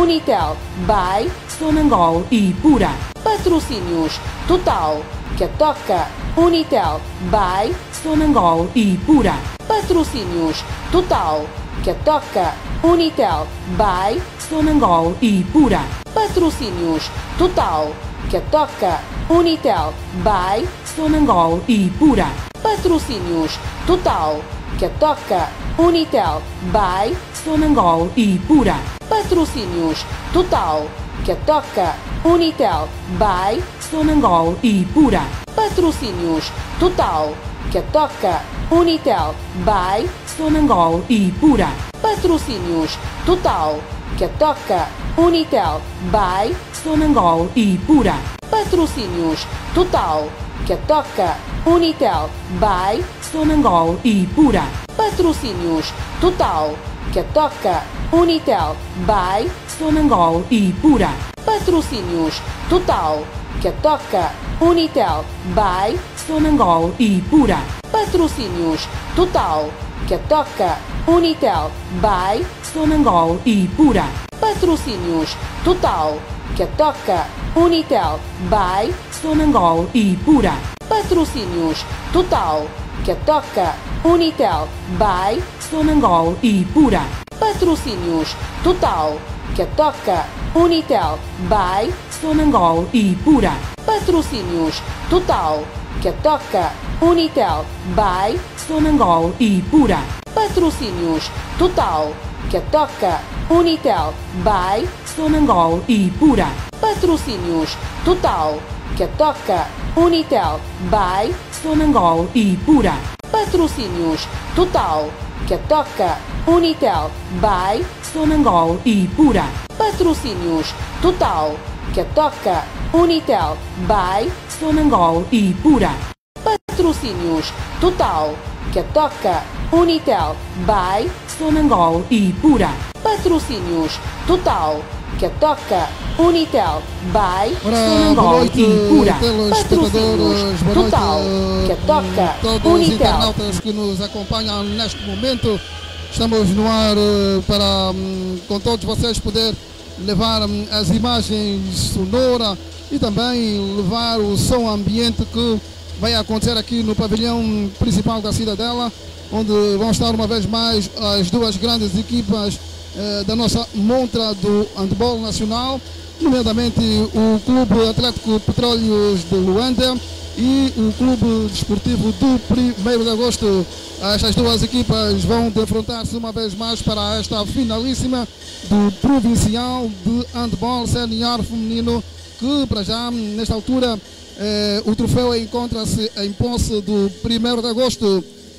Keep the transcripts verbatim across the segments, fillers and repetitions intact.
Unitel, by Sonangol e Pura. Patrocínios Total, que toca. Unitel, by Sonangol e Pura. Patrocínios Total, que toca. Unitel, by Sonangol e Pura. Patrocínios Total, que toca. Unitel, by Sonangol e Pura. Patrocínios Total, que toca. Unitel, by Sonangol e Pura. Patrocínios Total, que toca. Unitel, by Sonangol e Pura. Patrocínios Total, que toca. Unitel, by Sonangol e Pura. Patrocínios Total, que toca. Unitel, by Sonangol e Pura. Patrocínios Total, que toca. Unitel, by Sonangol e Pura. Patrocínios Total, que toca. Unitel, by Sonangol e Pura. Patrocínios Total, que toca. Unitel, by Sonangol e Pura. Patrocínios Total, que toca. Unitel, by Sonangol e Pura. Patrocínios Total, que toca. Unitel, by Sonangol e Pura. Patrocínios Total, que toca. Unitel, by Sonangol e Pura. Patrocínios Total, que toca. Unitel, by Sonangol e Pura. Patrocínios Total, que toca. Unitel, by Sonangol e Pura. Patrocínios Total, que toca. Unitel, by Sonangol e Pura. Patrocínios Total, que toca. Unitel, by Sonangol e Pura. Patrocínios Total, que toca. Unitel, by Sonangol e Pura. Patrocínios Total, que toca. Unitel, by Sonangol e Pura. Patrocínios Total, que toca. Unitel, by Sonangol e Pura. Patrocínios Total, que toca. Unitel, by Sonangol e Pura. Patrocínios Total, que toca. Todos os Unitel. internautas que nos acompanham neste momento, estamos no ar eh, para, hum, com todos vocês, poder levar hum, as imagens sonoras e também levar o som ambiente que vai acontecer aqui no pavilhão principal da Cidadela, onde vão estar uma vez mais as duas grandes equipas eh, da nossa montra do handball nacional, nomeadamente o Clube Atlético Petróleos de Luanda e o Clube Desportivo do primeiro de agosto. Estas duas equipas vão defrontar-se uma vez mais para esta finalíssima do Provincial de Handball Senior Feminino, que para já, nesta altura, eh, o troféu encontra-se em posse do primeiro de agosto.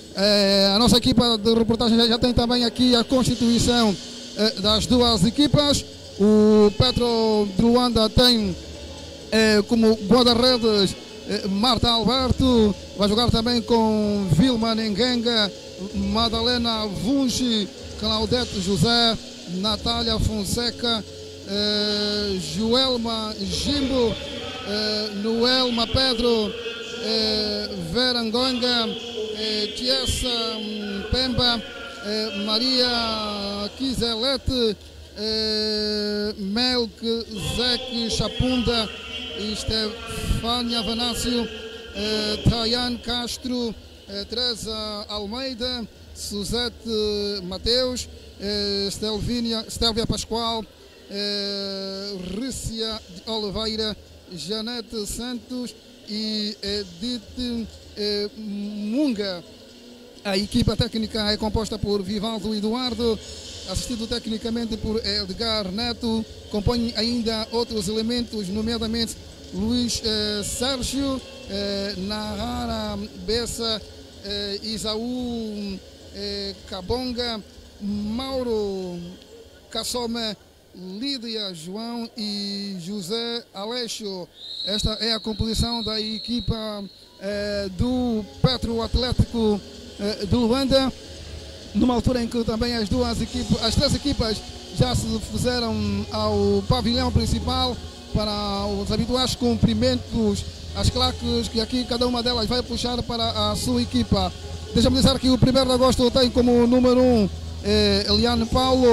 Eh, a nossa equipa de reportagem já, já tem também aqui a constituição eh, das duas equipas. O Petro de Luanda tem eh, como guarda-redes eh, Marta Alberto, vai jogar também com Vilma Nengenga, Madalena Vunchi, Claudete José, Natália Fonseca, eh, Joelma Jimbo, eh, Noelma Pedro, eh, Vera Ngonga, eh, Tiesa Pemba, eh, Maria Kizelete, eh, Melk Chapunda, Estefânia Venâncio, eh, Traian Castro, eh, Teresa Almeida, Suzete Mateus, eh, Stelvínia, Stélvia Pascoal, eh, Rícia de Oliveira, Janete Santos e Edith eh, Munga. A equipa técnica é composta por Vivaldo Eduardo, assistido tecnicamente por Edgar Neto. Compõe ainda outros elementos, nomeadamente Luiz eh, Sérgio, eh, Nahara Bessa, eh, Isaú eh, Cabonga, Mauro Cassome, Lídia João e José Aleixo. Esta é a composição da equipa eh, do Petro Atlético eh, de Luanda, numa altura em que também as duas equipas, as três equipas já se fizeram ao pavilhão principal para os habituais cumprimentos, as claques que aqui cada uma delas vai puxar para a sua equipa. Deixa-me dizer que o primeiro de agosto tem como número um eh, Eliane Paulo,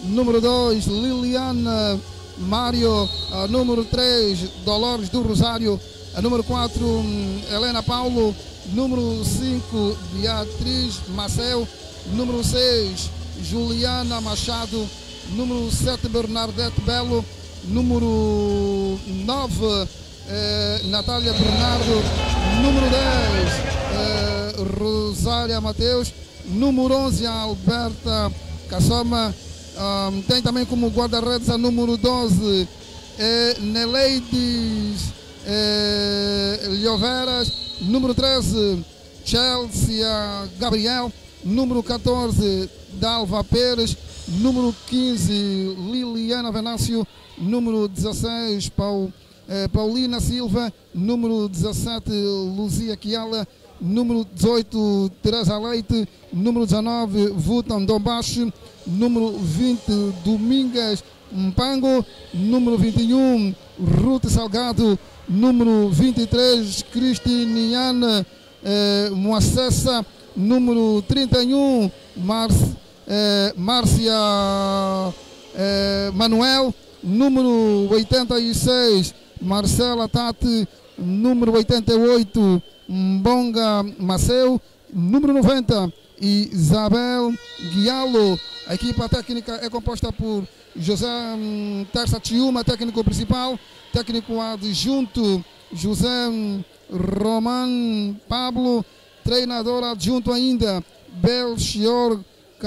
número dois, Liliana Mário, a número três, Dolores do Rosário, a número quatro, Helena Paulo, número cinco, Beatriz Maceu, número seis, Juliana Machado, número sete, Bernadette Belo, número nove, eh, Natália Bernardo, número dez, eh, Rosária Mateus, número onze, Alberta Cassoma. Um, tem também como guarda-redes a número doze, eh, Neleides eh, Lioveras, número treze, Chelsea Gabriel, número catorze, Dalva Pérez, número quinze, Liliana Venâncio, número dezesseis, Paul, eh, Paulina Silva, número dezessete, Luzia Kiala, número dezoito, Teresa Leite, número dezenove, Vutan Dombache, número vinte, Domingas Mpango, número vinte e um, Ruth Salgado, número vinte e três, Cristiniana eh, Moacessa, número trinta e um, Mar, eh, Márcia eh, Manuel, número oitenta e seis, Marcela Tati, número oitenta e oito, Mbonga Maceu, número noventa, Isabel Guialo. A equipa técnica é composta por José Terça Tiuma, técnico principal, técnico adjunto José Roman Pablo, treinador adjunto ainda Belchior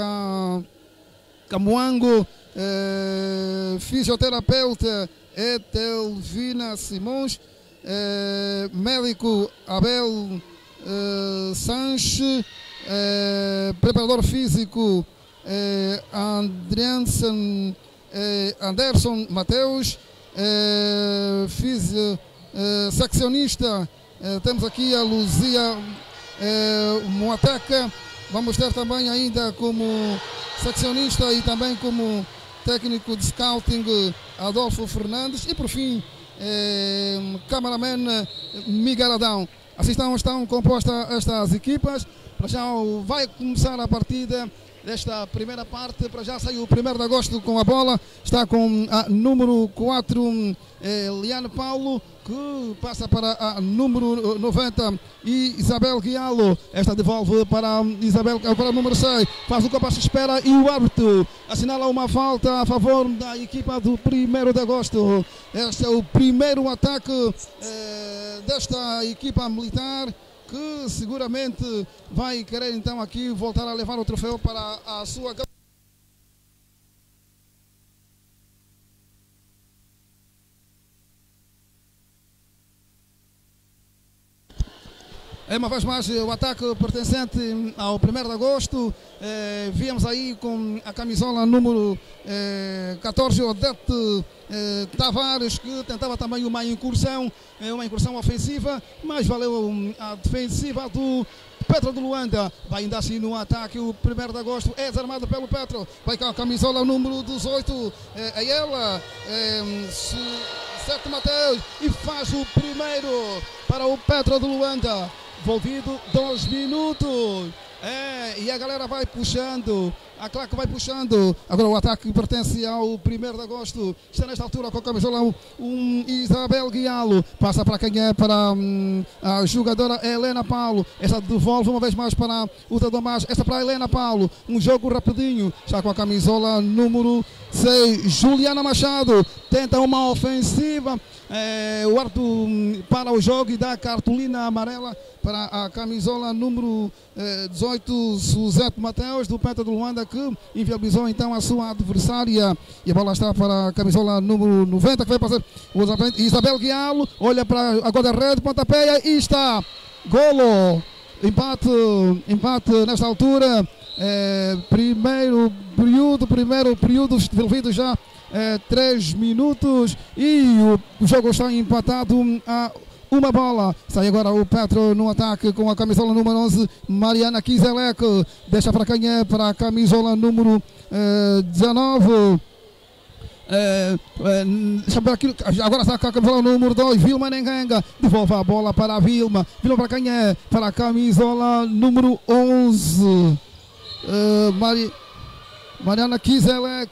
Camuango, eh, fisioterapeuta Etelvina Simões, eh, médico Abel eh, Sanches, eh, preparador físico eh, Andriansen, eh, Anderson Mateus, eh, fisio, eh, seccionista, eh, temos aqui a Luzia eh, Moateca. Vamos ter também ainda como seccionista e também como técnico de scouting Adolfo Fernandes e por fim eh, cameraman Miguel Adão. Assim estão, estão compostas estas equipas. Para já vai começar a partida desta primeira parte. Para já saiu o primeiro de agosto com a bola. Está com a número quatro, eh, Liane Paulo, que passa para a número noventa, e Isabel Guialo. Esta devolve para Isabel, agora o número seis. Faz o compasso de espera e o árbitro assinala uma falta a favor da equipa do primeiro de agosto. Este é o primeiro ataque eh, desta equipa militar, que seguramente vai querer então aqui voltar a levar o troféu para a sua... É uma vez mais o ataque pertencente ao primeiro de agosto. Eh, víamos aí com a camisola número eh, catorze, Odete eh, Tavares, que tentava também uma incursão, eh, uma incursão ofensiva, mas valeu a defensiva do Petro de Luanda. Vai ainda assim no ataque o primeiro de agosto, é desarmado pelo Petro. Vai com a camisola número dezoito, eh, a ela, eh, Sete Mateus, e faz o primeiro para o Petro de Luanda. Envolvido dois minutos. É, e a galera vai puxando. A claque vai puxando. Agora o ataque pertence ao primeiro de agosto. Está nesta altura com a camisola um Isabel Guialo. Passa para quem é? Para um, a jogadora Helena Paulo. Esta devolve uma vez mais para o Tadomás. Esta para a Helena Paulo. Um jogo rapidinho. Está com a camisola número seis, Juliana Machado. Tenta uma ofensiva. É, o árbitro para o jogo e dá a cartolina amarela para a camisola número eh, dezoito, Suzete Mateus, do Petro de Luanda, que inviabilizou então a sua adversária. E a bola está para a camisola número noventa, que vai passar o Isabel Guialo. Olha para a guarda-rede, pontapé e está. Golo. Empate, empate nesta altura. Eh, primeiro período, primeiro período envolvido já eh, três minutos e o, o jogo está empatado a uma bola. Sai agora o Petro no ataque com a camisola número onze, Mariana Kizelek. Deixa para quem é? Para a camisola número eh, dezenove. É, é, aqui, agora está com a camisola número dois, Vilma Nengenga. Devolve a bola para a Vilma. Vilma para quem é? Para a camisola número onze. Uh, Mari, Mariana Kizelek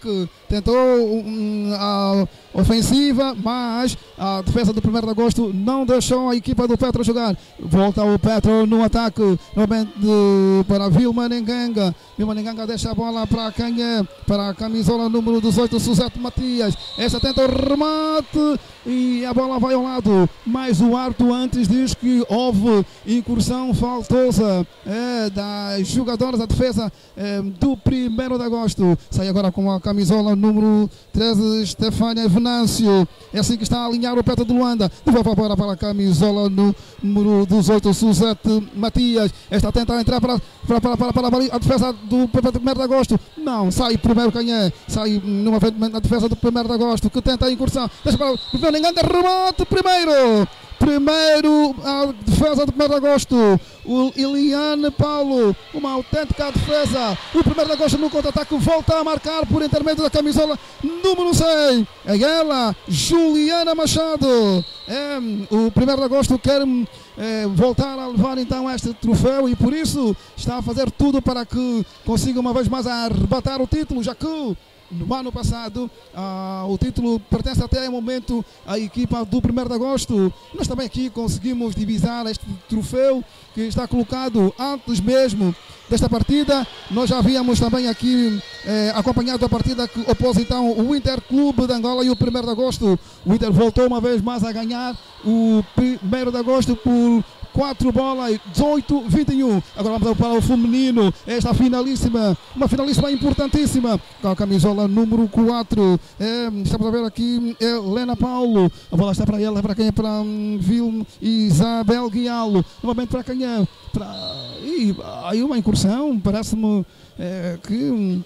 tentou um, a ofensiva, mas a defesa do primeiro de agosto não deixou a equipa do Petro jogar. Volta o Petro no ataque, novamente para Vilma Nenganga. Vilma Nenganga deixa a bola para quem é? Para a camisola número dezoito, Suzete Matias. Essa tenta o remate e a bola vai ao lado, mas o árbitro antes diz que houve incursão faltosa é, das jogadoras da defesa é, do primeiro de agosto. Sai agora com a camisola número treze, Stefânia Venâncio. É assim que está a alinhar o Petro de Luanda. Devolve a bola para a camisola no número dezoito, Suzete Matias. Está a tentar entrar para, para, para, para, para a defesa do primeiro de agosto. Não, sai primeiro quem é? Sai numa vez na defesa do primeiro de agosto, que tenta a incursão. Deixa para o ninguém, remate primeiro. Primeiro a defesa do primeiro de agosto, o Eliane Paulo, uma autêntica defesa. O primeiro de agosto no contra-ataque volta a marcar por intermédio da camisola número seis. É ela, Juliana Machado. É, o primeiro de agosto quer é, voltar a levar então este troféu e por isso está a fazer tudo para que consiga uma vez mais arrebatar o título, já que no ano passado, ah, o título pertence até ao momento à equipa do primeiro de agosto. Nós também aqui conseguimos divisar este troféu que está colocado antes mesmo desta partida. Nós já havíamos também aqui eh, acompanhado a partida que opôs então o Inter Clube de Angola e o primeiro de agosto. O Inter voltou uma vez mais a ganhar o primeiro de agosto por quatro bolas, dezoito a vinte e um. Agora vamos para o feminino. Esta finalíssima, uma finalíssima importantíssima, com a camisola número quatro. É, estamos a ver aqui é Helena Paulo. A bola está para ela, para quem é? Para um, Vilma Isabel Guialo. Novamente para quem é? Para... E, aí uma incursão, parece-me é, que um,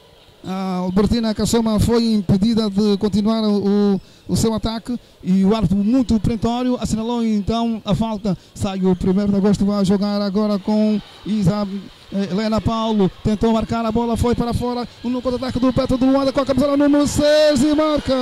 a Albertina Cassoma foi impedida de continuar o, o seu ataque e o árbitro muito perentório assinalou então a falta. Sai o primeiro de agosto, vai jogar agora com Isabel. Helena Paulo tentou marcar, a bola foi para fora no contra-ataque do Petro de Luanda com a camisola número seis e marca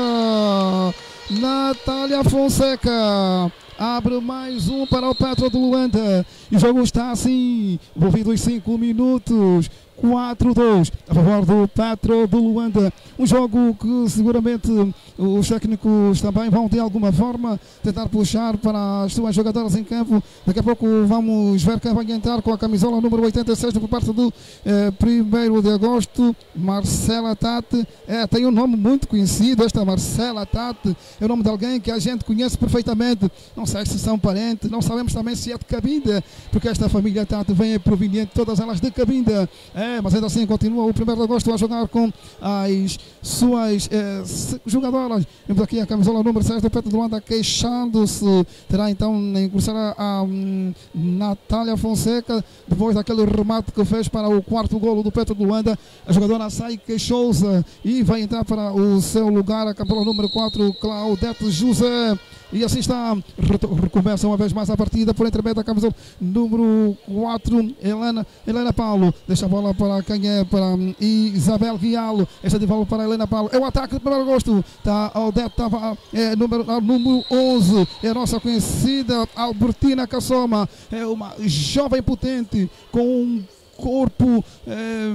Natália Fonseca. Abre mais um para o Petro de Luanda. E o jogo está assim, envolvido os cinco minutos. quatro a dois a favor do Petro de Luanda. Um jogo que seguramente os técnicos também vão de alguma forma tentar puxar para as suas jogadoras em campo. Daqui a pouco vamos ver quem vai entrar com a camisola número oitenta e seis por parte do eh, primeiro de agosto. Marcela Tati. É, tem um nome muito conhecido, esta Marcela Tati. É o nome de alguém que a gente conhece perfeitamente. Não sei se são parentes, não sabemos também se é de Cabinda, porque esta família Tati vem proveniente, todas elas de Cabinda. É, mas ainda assim continua o primeiro de agosto a jogar com as suas eh, jogadoras. Vemos aqui a camisola número seis do Petro de Luanda queixando-se. Terá então a incursão a, a um, Natália Fonseca, depois daquele remate que fez para o quarto golo do Petro de Luanda. A jogadora sai queixou-se e vai entrar para o seu lugar a camisola número quatro, Claudete José. E assim está, recomeça uma vez mais a partida por intermédio da camisola número quatro, Helena, Helena Paulo. Deixa a bola para quem é? Para Isabel Guialo. Esta de volta para Helena Paulo. É o ataque do primeiro de agosto. Está Aldete, estava é, número, número onze. É a nossa conhecida Albertina Cassoma. É uma jovem potente com um corpo é,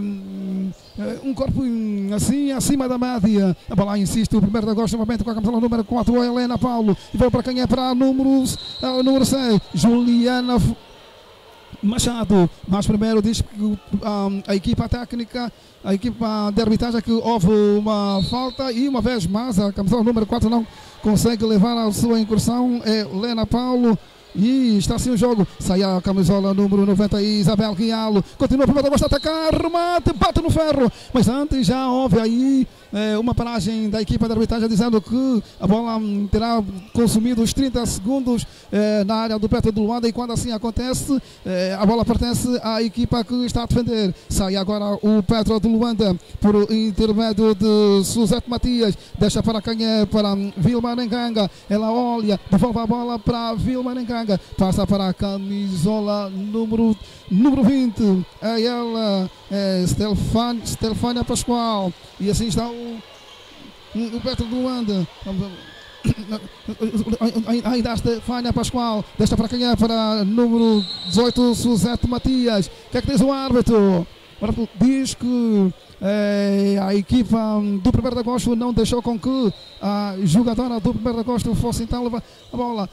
um corpo assim acima da média. A bola insiste, o primeiro de agosto novamente com a camisola número quatro, a Helena Paulo, e vai para quem é? Para números, a número seis, Juliana Machado. Mas primeiro diz que um, a equipa técnica, a equipa de arbitragem, que houve uma falta e uma vez mais a camisola número quatro não consegue levar a sua incursão. É Helena Paulo. E está assim o jogo. Sai a camisola número noventa, Isabel Guialo. Continua o primeiro de agosto a atacar. Remate, bate no ferro. Mas antes já houve aí é, uma paragem da equipa de arbitragem dizendo que a bola terá consumido os trinta segundos é, na área do Petro de Luanda. E quando assim acontece, é, a bola pertence à equipa que está a defender. Sai agora o Petro de Luanda por intermédio de Suzete Matias. Deixa para quem é? Para Vilma Nenganga. Ela olha, devolve a bola para Vilma Nenganga. Passa para a camisola número, número vinte. É ela, é Stelfânia, Stelfânia Pascoal. E assim está o, o Petro de Luanda. Ainda a Stelfânia Pascoal. Deixa para quem é? Para número dezoito, Suzete Matias. O que é que diz o árbitro? O árbitro diz que é, a equipa do primeiro de agosto não deixou com que a jogadora do primeiro de agosto fosse então levar a bola.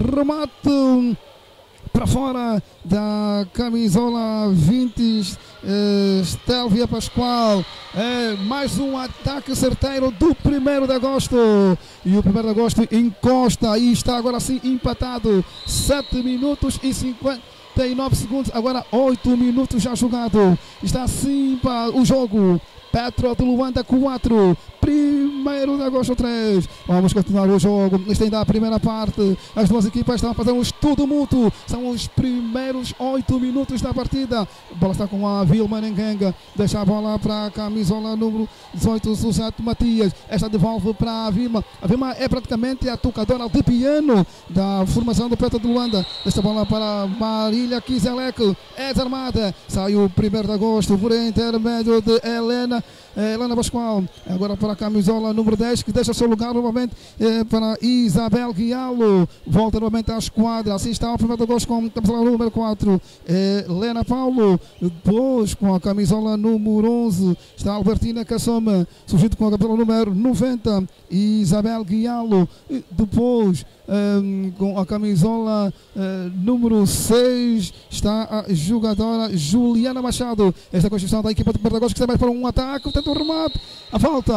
Remate para fora da camisola vinte, eh, Estélvia Pascoal. É, mais um ataque certeiro do primeiro de agosto. E o primeiro de agosto encosta e está agora sim empatado. sete minutos e cinquenta e nove segundos, agora oito minutos já jogado. Está assim para o jogo. Petro de Luanda quatro, primeiro de agosto três. Vamos continuar o jogo. Isto ainda é a primeira parte. As duas equipas estão a fazer um estudo mútuo. São os primeiros oito minutos da partida. A bola está com a Vilma Nengenga. Deixa a bola para a camisola número dezoito, Suzete Matias. Esta devolve para a Vilma. A Vilma é praticamente a tocadora de piano da formação do Petro de Luanda. Deixa a bola para Marília Kizelek. É desarmada. Sai o primeiro de agosto por intermédio de Helena. Helena Pascoal, agora para a camisola número dez, que deixa seu lugar novamente eh, para Isabel Guialo. Volta novamente à esquadra. Assim está o primeiro de agosto com a camisola número quatro, eh, Helena Paulo. Depois com a camisola número onze está Albertina Cassoma, surgido com a camisola número noventa, Isabel Guialo. E depois Um, com a camisola uh, número seis está a jogadora Juliana Machado. Esta construção da equipa do primeiro de agosto que está mais para um ataque, tenta o remate, a falta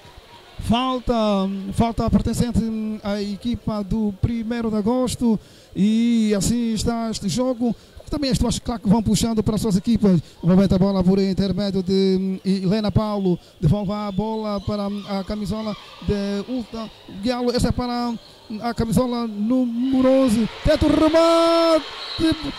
falta, falta pertencente à equipa do primeiro de agosto. E assim está este jogo. Também as duas claques vão puxando para as suas equipas. Movimenta a bola por intermédio de Helena Paulo. Devolve a bola para a camisola de Ulta Guialo. Esta é para a camisola número onze. Tenta o remate.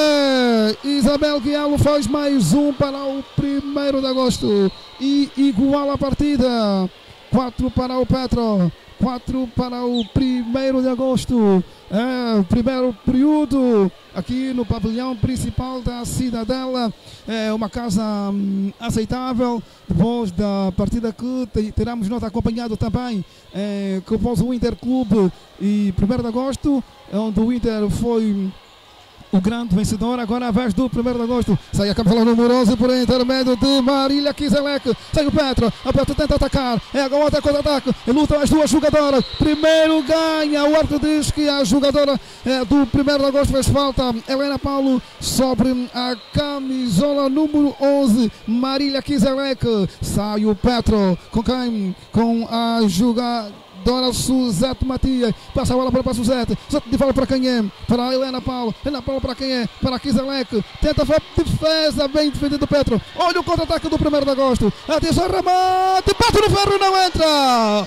É, Isabel Guialo faz mais um para o primeiro de agosto. E iguala a partida. quatro para o Petro. quatro para o primeiro de agosto. É, primeiro período aqui no pavilhão principal da Cidadela. É uma casa hum, aceitável. Depois da partida que teremos nós acompanhado também é, com o Inter Clube e primeiro de agosto, onde o Inter foi o grande vencedor. Agora a vez do primeiro de agosto. Sai a camisola número onze por intermédio de Marília Kizelek. Sai o Petro. A Petro tenta atacar. É agora outra contra-ataque. Lutam as duas jogadoras. Primeiro ganha. O árbitro diz que a jogadora é, do primeiro de agosto fez falta. Helena Paulo sobre a camisola número onze. Marília Kizelek. Sai o Petro. Com quem? Com a jogadora Dona Suzete Matias, passa a bola para a Suzete, Suzete de volta para quem é? Para a Helena Paulo, Helena Paulo para quem é? Para a Kizelek, tenta fazer defesa, bem defendido do Petro, olha o contra-ataque do primeiro de agosto, atenção, remate, bate no ferro, não entra!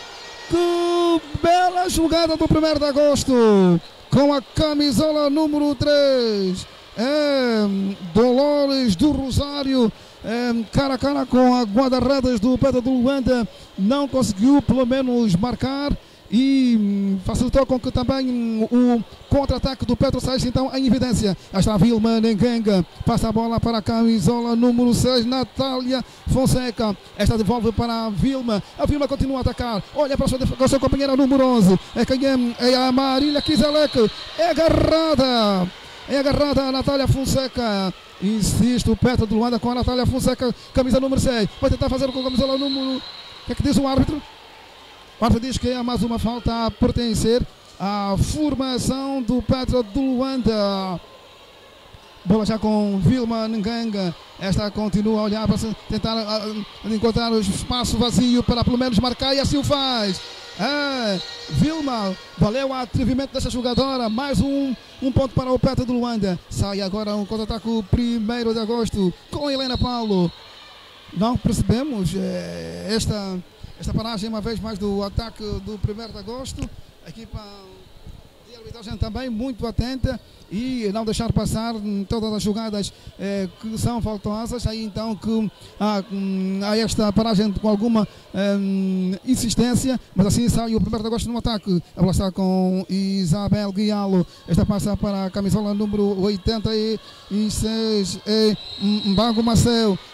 Que bela jogada do primeiro de agosto, com a camisola número três, é Dolores do Rosário. É, cara a cara com a guarda-redes do Petro de Luanda, não conseguiu pelo menos marcar e facilitou com que também o contra-ataque do Petro saia então em evidência. Aí está a Vilma Nengenga, passa a bola para a camisola número seis, Natália Fonseca. Esta devolve para a Vilma, a Vilma continua a atacar, olha para a sua, a sua companheira número onze, é quem é? É a Marília Kizelek, é agarrada. É agarrada a Natália Fonseca. Insiste o Petro de Luanda com a Natália Fonseca, camisa número seis. Vai tentar fazer com a camisola número... O que é que diz o árbitro? O árbitro diz que é mais uma falta a pertencer à formação do Petro de Luanda. Bola já com Vilma Nengenga. Esta continua a olhar para tentar uh, encontrar o espaço vazio para pelo menos marcar e assim o faz. É, Vilma, valeu o atrevimento dessa jogadora. Mais um, um ponto para o Petro de Luanda. Sai agora um contra-ataque primeiro de agosto com Helena Paulo. Não percebemos é, esta, esta paragem uma vez mais do ataque do primeiro de agosto. A equipa de arbitragem também muito atenta e não deixar passar todas as jogadas eh, que são faltosas. Aí então que há, hum, há esta paragem com alguma hum, insistência, mas assim sai o primeiro de agosto no ataque. A bola está com Isabel Guialo. Esta passa para a camisola número oitenta e seis, é Mbago Maceu.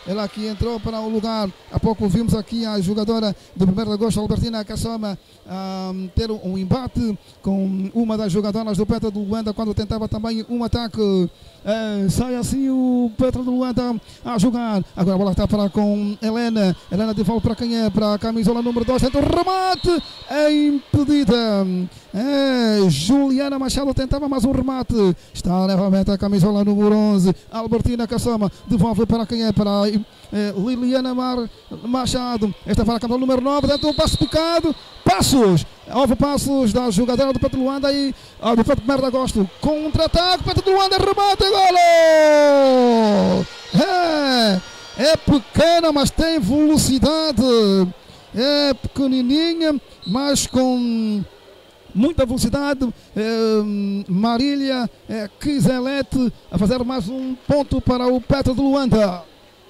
ela que entrou para o lugar. Há pouco vimos aqui a jogadora do primeiro de agosto, Albertina Kassoma, um, ter um embate com uma das jogadoras do Petro de Luanda quando tentava também um ataque. É, sai assim o Petro de Luanda a jogar. Agora a bola está para com Helena. Helena devolve para quem é? Para a camisola número dois. Tenta o remate. É impedida. É, Juliana Machado tentava mais um remate. Está novamente a camisola número onze. Albertina Kassoma devolve para quem é? Para é, Liliana Mar Machado. Esta para a camisola número nove. Dentro do passo picado. Passos. Houve passos da jogadora do Petro de Luanda e ah, do Petro de Agosto. Contra-ataque. Petro de Luanda remate. Golo! É, é pequena, mas tem velocidade. É pequenininha, mas com muita velocidade. É, Marília é, Kiselete a fazer mais um ponto para o Petro de Luanda.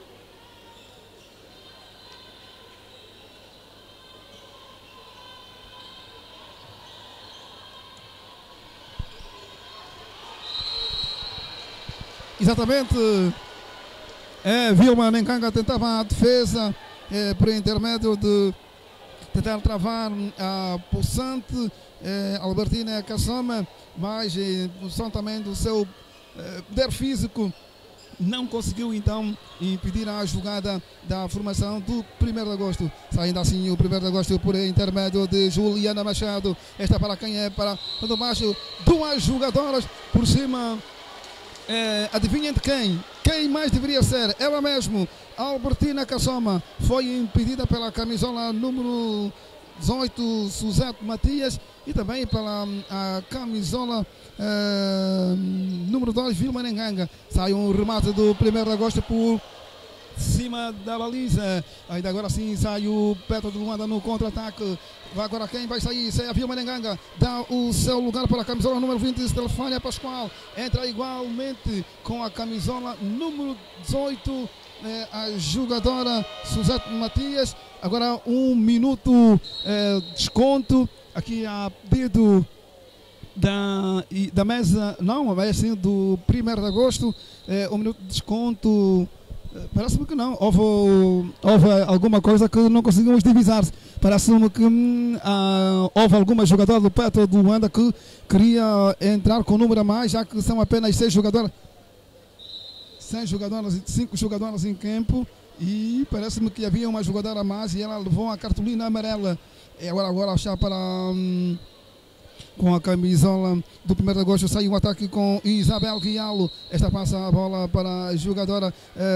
Exatamente, é, Vilma Nenkanga tentava a defesa é, por intermédio de tentar travar a pulsante é, Albertina Kassoma, mas em função também do seu é, poder físico não conseguiu então impedir a jogada da formação do primeiro de agosto. Saindo assim o primeiro de agosto por intermédio de Juliana Machado. Esta para quem é? Para o baixo, duas jogadoras por cima. É, adivinhem de quem? Quem mais deveria ser? Ela mesmo, Albertina Kassoma, foi impedida pela camisola número dezoito, Suzete Matias, e também pela a camisola é, número dois, Vilma Nenkanga. Sai um remate do primeiro de agosto por cima da baliza. Ainda agora sim sai o Petro de Luanda no contra-ataque. Vai agora quem vai sair? Sai a Vilma Nenkanga. Dá o seu lugar para a camisola número vinte, Estelfânia Pascoal. Entra igualmente com a camisola número dezoito, eh, a jogadora Suzete Matias. Agora um minuto eh, desconto. Aqui a pedido da, da mesa, não, mas sim do primeiro de agosto. Eh, um minuto de desconto. Parece-me que não. Houve, houve alguma coisa que não conseguimos divisar. Parece-me que hum, ah, houve alguma jogadora do Petro de Luanda que queria entrar com o número a mais, já que são apenas seis jogadoras. Seis jogadoras, cinco jogadoras em campo. E parece-me que havia uma jogadora a mais e ela levou a cartolina amarela. E agora, agora está para... Hum, com a camisola do primeiro de agosto, sai um ataque com Isabel Guialo. Esta passa a bola para a jogadora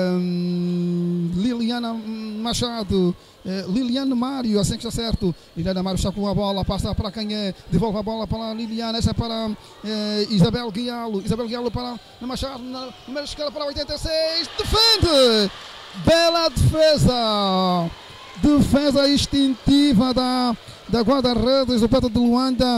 um, Liliana Machado. Uh, Liliana Mário, assim que está certo. Liliana Mário está com a bola, passa para quem é, devolve a bola para a Liliana. Essa é para uh, Isabel Guialo. Isabel Guialo para Machado, na primeira escala para oitenta e seis. Defende! Bela defesa! Defesa instintiva da, da guarda-redes do Petro de Luanda.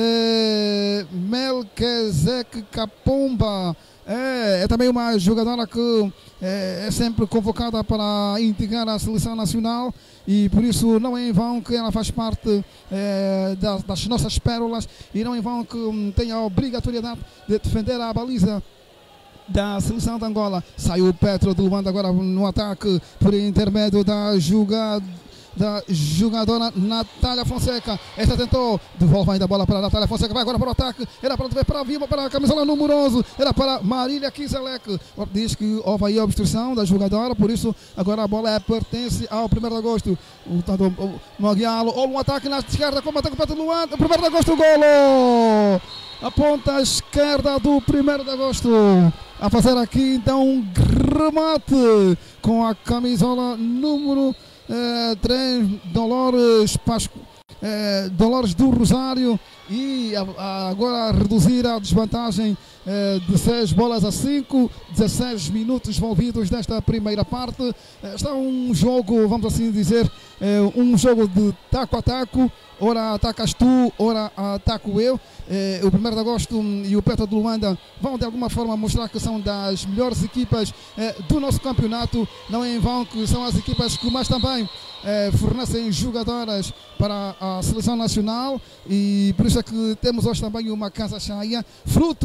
É, Melkezek Kapomba é, é também uma jogadora que é, é sempre convocada para integrar a seleção nacional e por isso não é em vão que ela faz parte é, das, das nossas pérolas e não é em vão que um, tem a obrigatoriedade de defender a baliza da seleção de Angola. Saiu o Petro de Luanda agora no ataque por intermédio da jogada da jogadora Natália Fonseca. Esta tentou, devolve ainda a bola para a Natália Fonseca, vai agora para o ataque, era para ver para a Vilma, para a camisola número onze, era para Marília Kiselec. Diz que houve aí a obstrução da jogadora, por isso agora a bola é, pertence ao primeiro de agosto. O Moguialo, ou um ataque na esquerda, como ataque para o Luanda, primeiro de agosto, golo! A ponta esquerda do primeiro de agosto. A fazer aqui então um remate com a camisola número Uh, três, Dolores Pasco, uh, Dolores do Rosário, e a, a, agora a reduzir a desvantagem uh, de seis bolas a cinco, dezesseis minutos envolvidos nesta primeira parte. Uh, está um jogo, vamos assim dizer, uh, um jogo de taco a taco. Ora atacas tu, ora ataco eu. Eh, o primeiro de agosto e o Petro de Luanda vão de alguma forma mostrar que são das melhores equipas eh, do nosso campeonato. Não é em vão que são as equipas que mais também eh, fornecem jogadoras para a seleção nacional e por isso é que temos hoje também uma casa cheia, fruto eh,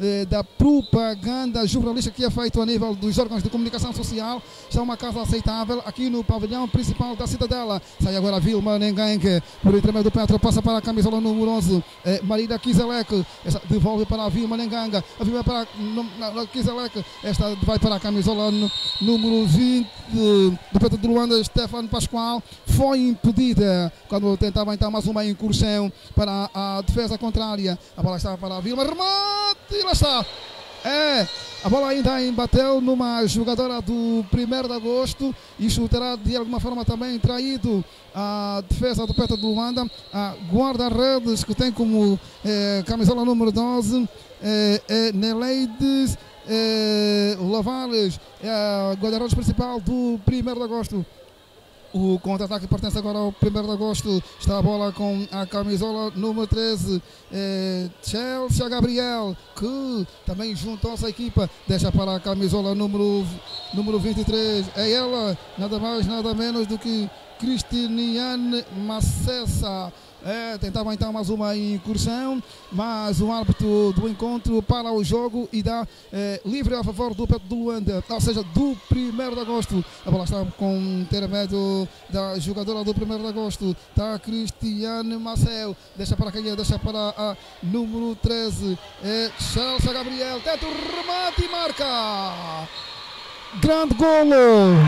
eh, da propaganda jornalística que é feito a nível dos órgãos de comunicação social. Está uma casa aceitável aqui no pavilhão principal da Cidadela. Sai agora a Vilma Nengangue, por intermédio do Petro, passa para a camisola número onze, eh, Marília Kiselek, esta devolve para a Vilma Nengangue, a Vilma para a Kiselek, esta vai para a camisola no, número vinte do Petro de Luanda, Stefano Pascoal, foi impedida quando tentava então mais uma incursão para a defesa contrária. A bola está para a Vilma, remate e lá está. É, a bola ainda embateu numa jogadora do primeiro de agosto. Isto terá de alguma forma também traído a defesa do Petro de Luanda. A guarda-redes que tem como eh, camisola número doze eh, eh, Neleides eh, Lavales, é a guarda-redes principal do primeiro de agosto. O contra-ataque pertence agora ao primeiro de agosto. Está a bola com a camisola número treze, eh, Chelsea Gabriel, que também juntou-se à equipa. Deixa para a camisola número, número vinte e três. É ela, nada mais, nada menos do que Cristiniane Macessa. É, tentava então mais uma incursão, mas o árbitro do encontro para o jogo e dá é, livre a favor do Petro de Luanda, ou seja, do primeiro de agosto. A bola está com intermédio da jogadora do primeiro de agosto, está Cristiane Marcel, deixa para quem é, deixa para a número treze, é Chelsea Gabriel, tenta o remate e marca! Grande golo!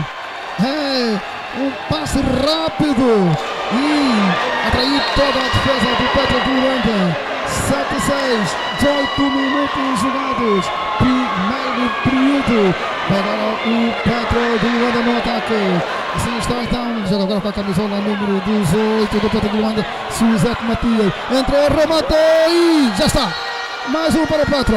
É um passe rápido e atrair toda a defesa do Petro de Luanda. sete a seis, dezoito minutos jogados, primeiro período. Agora o Petro de Luanda no ataque. Assim está então, joga agora com a camisola número dezoito do Petro de Luanda, Suzete Matias. Entrou, rematou e já está. Mais um para o Petro.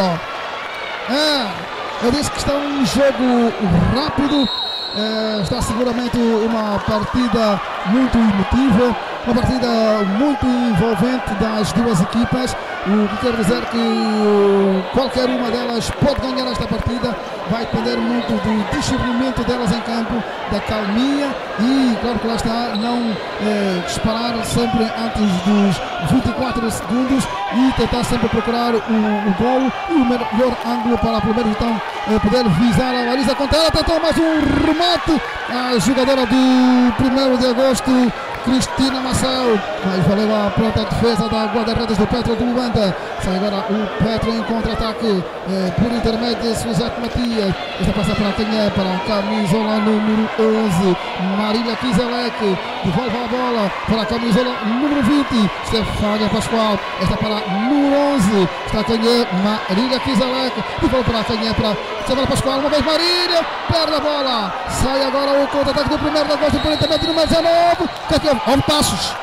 É, eu disse que está um jogo rápido. É, está seguramente uma partida muito emotiva, uma partida muito envolvente das duas equipas, o que quer dizer que qualquer uma delas pode ganhar esta partida. Vai depender muito do discernimento delas em campo, da calmia e, claro que lá está, não é, disparar sempre antes dos vinte e quatro segundos e tentar sempre procurar o, o golo e o melhor ângulo para pelo menos então é, poder visar a baliza contra ela. Tentou mais um remate a jogadora do primeiro de agosto, Cristina Marcel, mas valeu a pronta defesa da guarda-redes do Petro de Luanda. Sai agora o Petro em contra-ataque eh, por intermédio de Suzete Matias. Esta passa para quem é, para a camisola número onze, Marília Kiselek, devolve a bola para a camisola número vinte, Stefania Pascoal. Esta para número onze, está quem é, Marília Kiselek, devolve para quem é, para Stefania Pascoal, uma vez Marília, perde a bola. Sai agora o contra-ataque do primeiro de agosto por intermédio do número dezanove. Que aqui houve passos.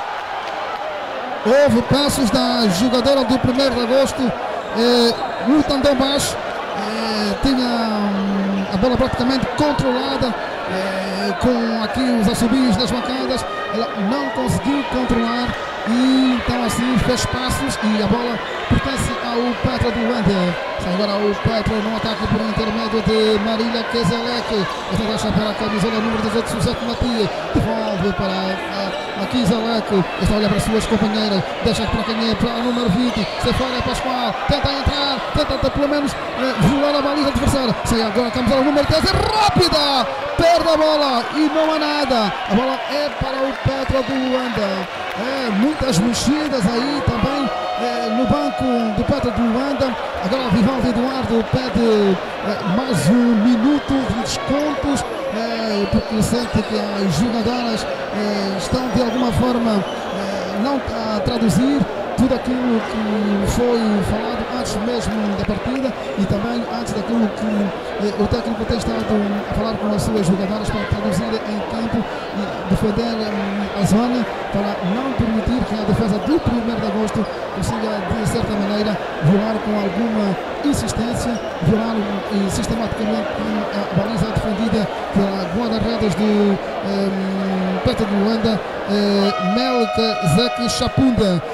Houve passos da jogadora do primeiro de agosto, eh, no tandão baixo, eh, tinha hum, a bola praticamente controlada, eh, com aqui os assobios das bancadas, ela não conseguiu controlar e então assim fez passos e a bola pertence ao Petro de Luanda. Sai agora o Petro no ataque por intermédio de Marília Kiselek. Esta deixa para a camisola número dezoito, Suzete Matias, devolve para a, a Kiselek. Esta olha para as suas companheiras, deixa para quem é, para o número vinte, Stefania Pascoal, tenta entrar, tenta pelo menos eh, violar a baliza adversária. Sai agora a camisola número dez, é rápida, perde a bola e não há nada. A bola é para o Petro de Luanda. É, muitas mexidas aí também é, no banco do Petro de Luanda. Agora Vivaldi Eduardo pede é, mais um minuto de descontos, é, porque sente que as jogadoras é, estão de alguma forma é, não a traduzir tudo aquilo que foi falado antes mesmo da partida e também antes daquilo que eh, o técnico tem estado a falar com as suas jogadoras para traduzir em campo e defender eh, a zona para não permitir que a defesa do primeiro de agosto consiga de certa maneira violar com alguma insistência, violar e sistematicamente a baliza defendida pela guarda-redes do eh, Petro de Luanda, eh, Melka Zeki Chapunda.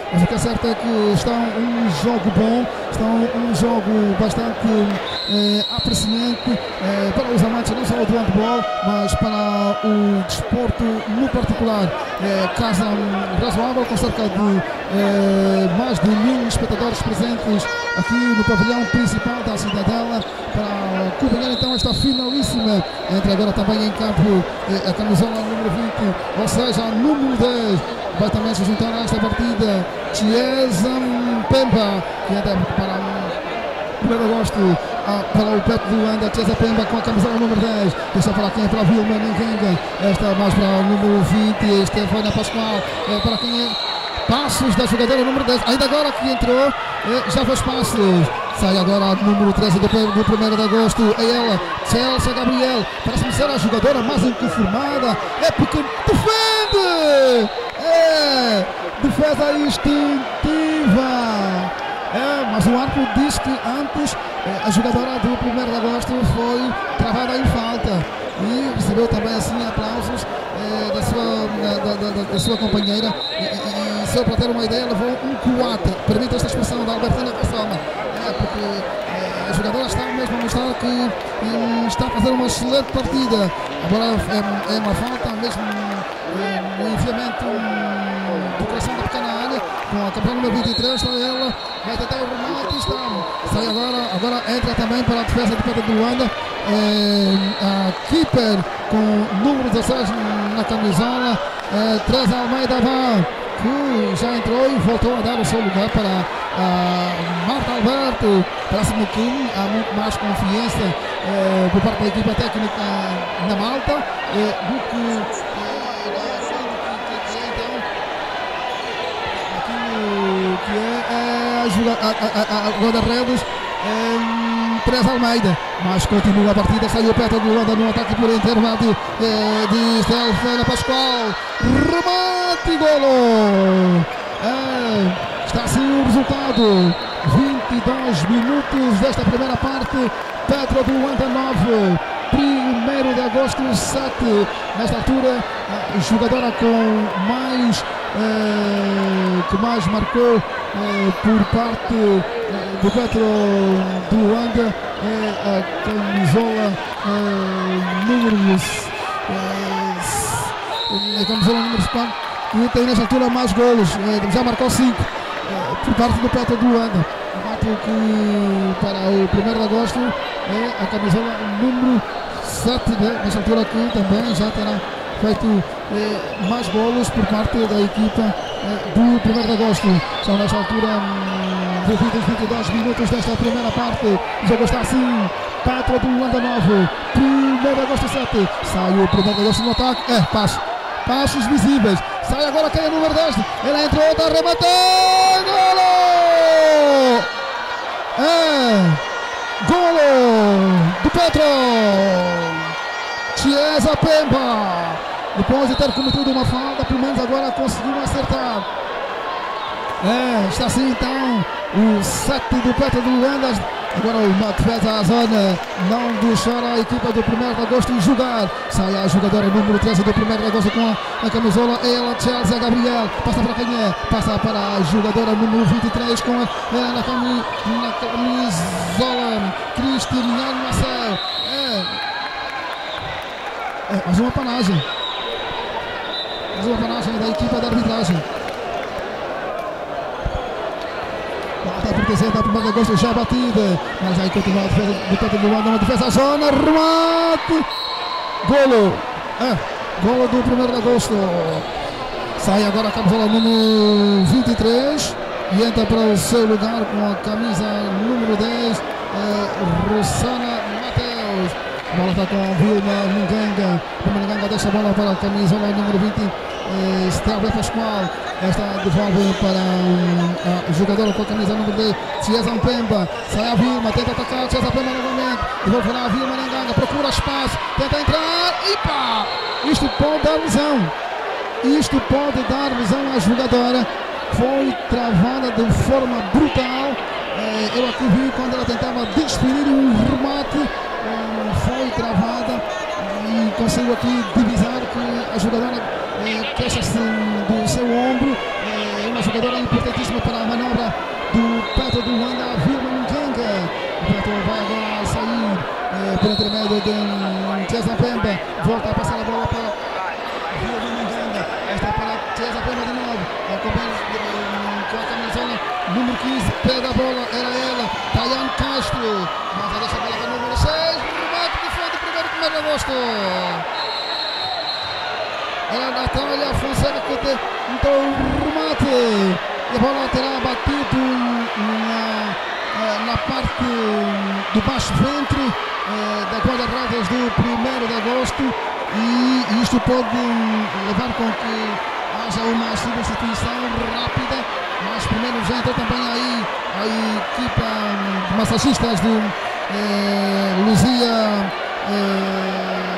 Mas o que é certo é que está um jogo bom, está um jogo bastante eh, apreciante eh, para os amantes não só do handball, mas para o desporto no particular. Eh, casa razoável, com cerca de eh, mais de mil espectadores presentes aqui no pavilhão principal da Cidadela para acompanhar então esta finalíssima. Entra agora também em campo eh, a camisola número vinte, ou seja, a número dez. Vai também se juntar a esta partida Chiesa Pemba, que entra para primeiro de agosto ah, para o Petro de Luanda. Chiesa Pemba com a camisola número dez. Deixa para quem? Para a Vilma Ninguém. Esta mais para o número vinte, Estefânia Pascoal. É para quem é? Passos da jogadora número dez. Ainda agora que entrou, é, já faz passos. Sai agora a número treze do, do primeiro de agosto. É ela, Chelsea Gabriel. Parece-me ser a jogadora mais inconformada. É porque defende! É! Defesa instintiva! É, mas o árbitro diz que antes é, a jogadora do primeiro de agosto foi travada em falta. E recebeu também assim aplausos é, da, sua, da, da, da sua companheira. E, e, e só para ter uma ideia, levou um coate. Permite esta expressão da Albertina Cassama. É, porque é, a jogadora está mesmo a mostrar que e, está a fazer uma excelente partida. Agora é, é uma falta mesmo é, no enfiamento do coração da pequena área. Com a campeã número vinte e três, está ela, vai tentar o remate e está. Sai agora, agora entra também para a defesa de Pedro de Luanda. É, a keeper com o número dezesseis na camisola, é, Teresa Almeida Vá, que já entrou e voltou a dar o seu lugar para a Marta Alberto. Parece-me que há muito mais confiança é, por parte da equipa técnica na Malta é, do que que é, é a, a, a, a guarda-redes é, Teresa Almeida, mas continua a partida. Saiu perto do Luanda no ataque por intervalo é, de Estefânia Pascoal, remate e golo. É, está assim o resultado, vinte e dois minutos desta primeira parte. Petro do Luanda nove, primeiro de agosto sete. Nesta altura a jogadora com mais É, que mais marcou é, por parte é, do Petro do Luanda é a camisola é, número é, a camisola número quatro, que tem nesta altura mais golos, é, já marcou cinco é, por parte do Petro do Luanda. Enquanto que para o primeiro de agosto é a camisola número sete, né, nesta altura aqui também já terá feito eh, mais golos por parte da equipa eh, do primeiro de agosto. São nesta altura hum, de vinte, vinte e dois minutos desta primeira parte. O jogo está assim. Petro do Luanda nove, primeiro de agosto sete. Sai o primeiro de agosto no ataque. É, passos. Passos visíveis. Sai agora quem é o número dez. Ele entrou, está arrematando. Golo! É! Golo do Petro! Chiesa Pemba, depois de ter cometido uma falta, pelo menos agora conseguiu acertar. É, está assim então o sete do Petro do Luanda. Agora uma defesa à zona, não deixar a equipa do primeiro de agosto jogar. Sai a jogadora número treze do primeiro de agosto com a, a camisola, ela, Chelsea Gabriel. Passa para quem é? Passa para a jogadora número vinte e três com a, é, na, cami, na camisola, Cristiane Marcel. É. É, mais uma panagem. Mais uma panagem da equipa da arbitragem. Está protegendo a primeira de agosto, já batida. Mas aí continua a defesa do Petro do Luanda, uma defesa à zona, remate. Golo. É, golo do primeiro de agosto. Sai agora a camisola número vinte e três e entra para o seu lugar com a camisa número dez, é, Rosana Mateus. A bola está com a Vilma Munganga. Vilma Munganga deixa a bola para a camisola número vinte, eh, Estela Pascoal. Esta devolve para um, a jogadora com a camisa número dez, Chiesa Pemba. Sai a Vilma, tenta atacar, Chiesa Pemba novamente. Devolve para a Vilma Munganga, procura espaço, tenta entrar. E pá! Isto pode dar lesão. Isto pode dar lesão à jogadora. Foi travada de forma brutal. Eh, eu aqui vi quando ela tentava desferir um remate. Foi travada e consigo aqui divisar que a jogadora eh, queixa-se do seu ombro. É uma jogadora jogadora importantíssima para a manobra do Petro de Luanda, Vilma Ngenga. O Petro vai agora sair eh, por intermédio de César Pemba, volta a passar a bola para Vilma Ngenga. Esta é para César Pemba de novo, acompanha com a camisola número quinze, pega a bola, era ela, Tayane Castro, mas a deixa a bola para o número seis, remate de frente, primeiro primeiro de agosto. Era a Natália Fonseca que tentou o remate e a bola terá batido na, na parte do baixo ventre eh, da guarda-redes do primeiro de agosto, e isto pode levar com que haja uma substituição rápida, mas primeiro já entrou também aí a equipa de massagistas do eh, Luzia eh,